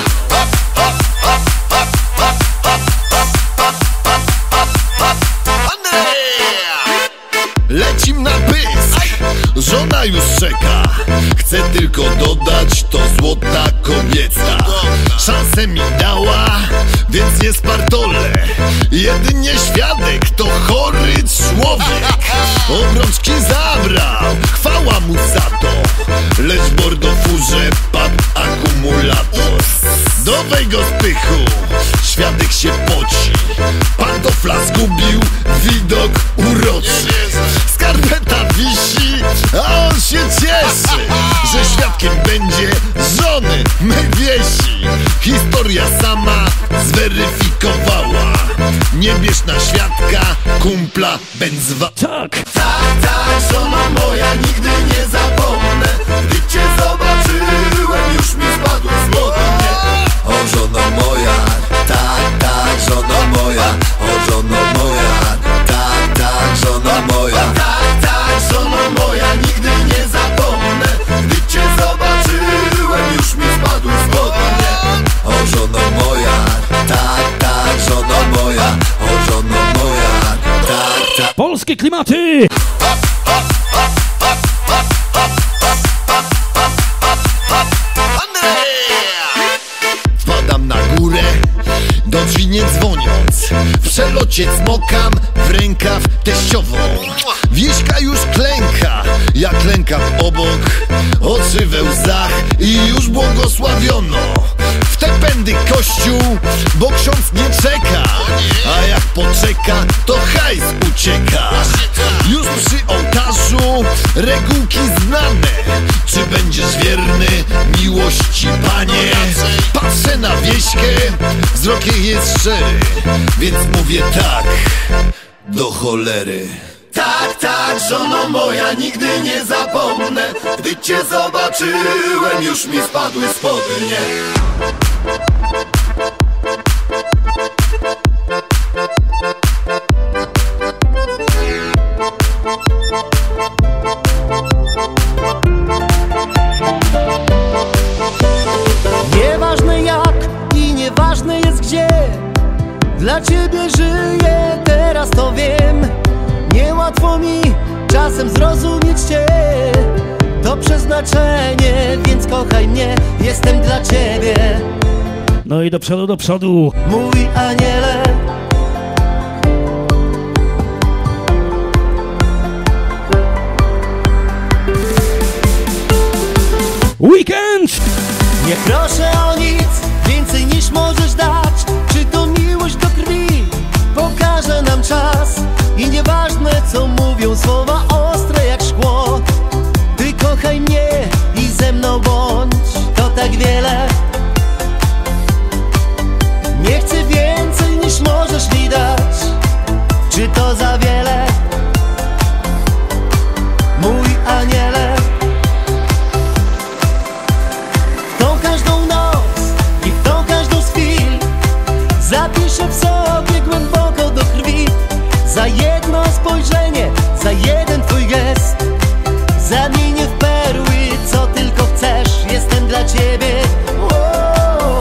Lecim na pysk, żona już czeka. Chcę tylko dodać, to złota kobieca. Szansę mi dała, więc nie spartolę. Jedynie świadek to chory człowiek. Obrączki zabrał, chwała mu za to. Lecz bordo furze padł akumulator. Do wego spychu świadek się poci. Pantofla zgubił, widok uroczy. Skarpeta wisi, a on się cieszy, że świadkiem będzie żony mych wiesi. Historia sama zweryfikowała. Nie bierz na świadka kumpla Benzwa. Tak! Tak, tak, żono moja, nigdy nie zapomnę. Gdy cię zobaczyłem, już mi spadły spodnie. O żono moja, tak, tak, żono moja. O żono moja, tak, tak, żono moja. Tak, tak, żono moja, nigdy nie zapomnę. Gdy cię zobaczyłem, już mi spadły spodnie. O żono moja, tak, tak, żono moja. O żono moja, tak, tak. Polskie klimaty! Wpadam na górę, do drzwi nie dzwoniąc. W przelocie cmokam w rękaw teściową. Wieśka już klęka, ja klękam obok. Oczy we łzach i już błogosławiono. W te pędy kościół, bo ksiądz nie czeka. A jak poczeka, to hajs ucieka. Już przy ołtarzu regułki znane. Czy będziesz wierny miłości, Panie? Patrzę na wieśkę, wzrok jej jest szczery, więc mówię tak, do cholery. Tak, tak, żono moja, nigdy nie zapomnę. Gdy cię zobaczyłem, już mi spadły spodnie. Nieważne jak i nieważne jest gdzie, dla ciebie żyję, teraz to wiem. Niełatwo mi czasem zrozumieć cię, to przeznaczenie, więc kochaj mnie, jestem dla ciebie. No i do przodu, do przodu. Mój aniele. Weekend! Nie proszę o nic więcej niż możesz dać. Czy to miłość do krwi pokaże nam czas. I nieważne co mówią słowa ostre jak szkło, ty kochaj mnie i ze mną bądź, to tak wiele. Nie chcę więcej niż możesz mi dać. Czy to za wiele? Mój aniele. W tą każdą noc i w tą każdą z chwil zapiszę w sobie głęboko do krwi. Za jedno spojrzenie, za jeden twój gest zamienię w perły, co tylko chcesz. Jestem dla ciebie. Wow.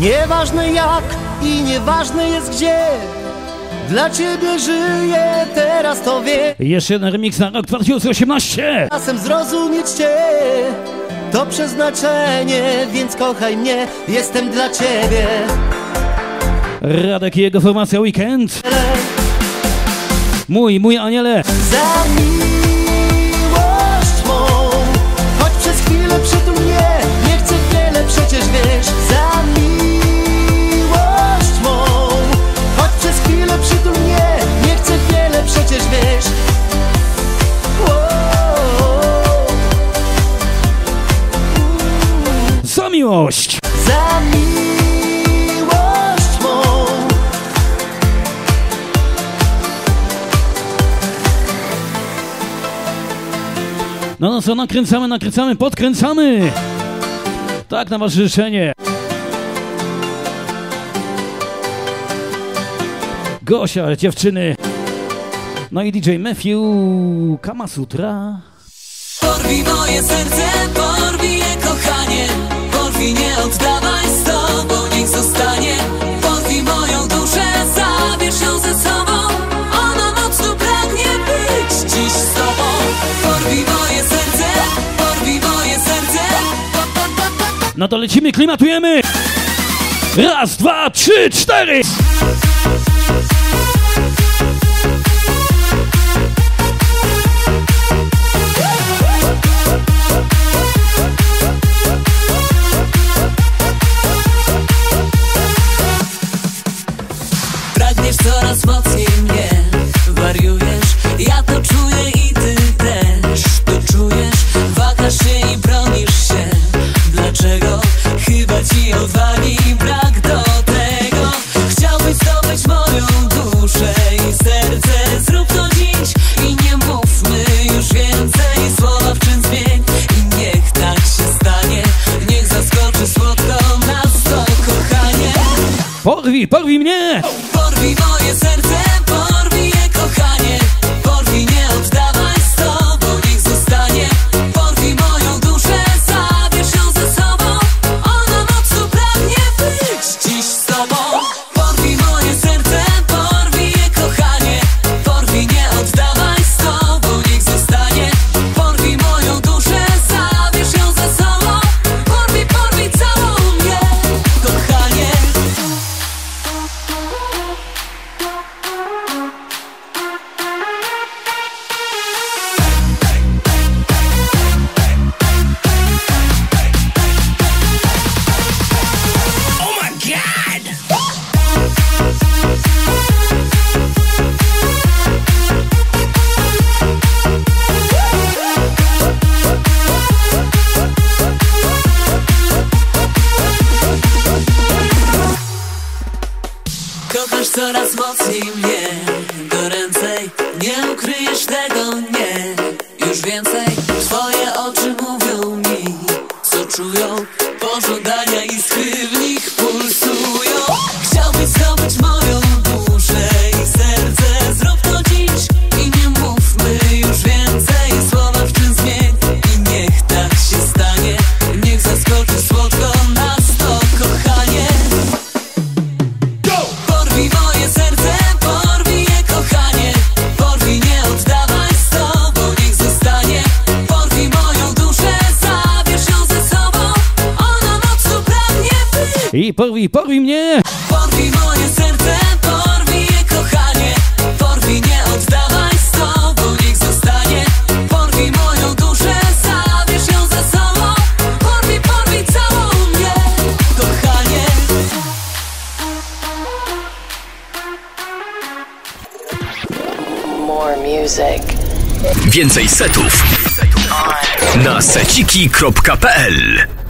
Nieważne jak i nieważne jest gdzie, dla ciebie żyję, teraz to wiem. Jeszcze jeden remix na rok dwa tysiące osiemnasty. Czasem zrozumieć cię to przeznaczenie, więc kochaj mnie, jestem dla ciebie. Radek i jego formacja Weekend. Mój, mój aniele. Za miłość mą, choć przez chwilę przytul mnie, nie chcę wiele, przecież wiesz. Za miłość mą, choć przez chwilę przytul mnie, nie chcę wiele, przecież wiesz. Za miłość. Za miłość mą. No no co, nakręcamy, nakręcamy, podkręcamy. Tak, na wasze życzenie. Gosia, dziewczyny. No i D J Matthew, Kama Sutra. Porwij moje serce, porwij je, kochanie. Porwij, nie oddawaj, z tobą niech zostanie. Porwij moją duszę, zabierz ją ze sobą. Ona mocno pragnie być dziś z tobą. Porwij moje serce, porwij moje serce. No to lecimy, klimatujemy. Raz, dwa, trzy, cztery. Pragniesz coraz mocniej mnie, wariujesz, ja to czuję i ty też to czujesz. Wahasz się i bronisz się, dlaczego? Chyba ci odwagi brak do tego. Chciałbyś zdobyć moją duszę i serce, zrób to dziś i nie mówmy już więcej. Słowa w czyn zmień i niech tak się stanie. Niech zaskoczy słodko nas to kochanie. Porwij, porwij mnie! Porwij moje serce, porwij je, kochanie. Porwij, nie oddawaj, z tobą niech zostanie. Porwij moją duszę, zabierz ją ze sobą. Ona mocno pragnie być dziś z tobą. Porwij moje serce, porwij je, kochanie. Porwij, nie oddawaj, z tobą niech zostanie. Porwij moją duszę, zabierz ją ze sobą. Porwij, porwij całą mnie, kochanie. Kochasz coraz mocniej mnie, goręcej. Nie ukryjesz tego, nie. Już więcej, twoje oczy mówią mi, co czują. Pożądania iskry w nich pulsują. Chciałbyś zdobyć moją duszę i serce, zrób to dziś i nie mówmy już więcej. Słowa w czyn zmień i niech tak się stanie. Niech zaskoczy słodko nas to kochanie. Porwij moje serce, porwij je, kochanie. Porwij, nie oddawaj, z tobą niech zostanie. Porwij moją duszę, zabierz ją ze sobą. Ona mocno pragnie być. I porwij, porwij mnie! Porwij moje serce, porwij je, kochanie. Porwij, nie oddawaj, z tobą niech zostanie. Porwij moją duszę, zabierz ją ze sobą. Porwij, porwij całą mnie, kochanie. More music. Więcej setów na seciki kropka p l.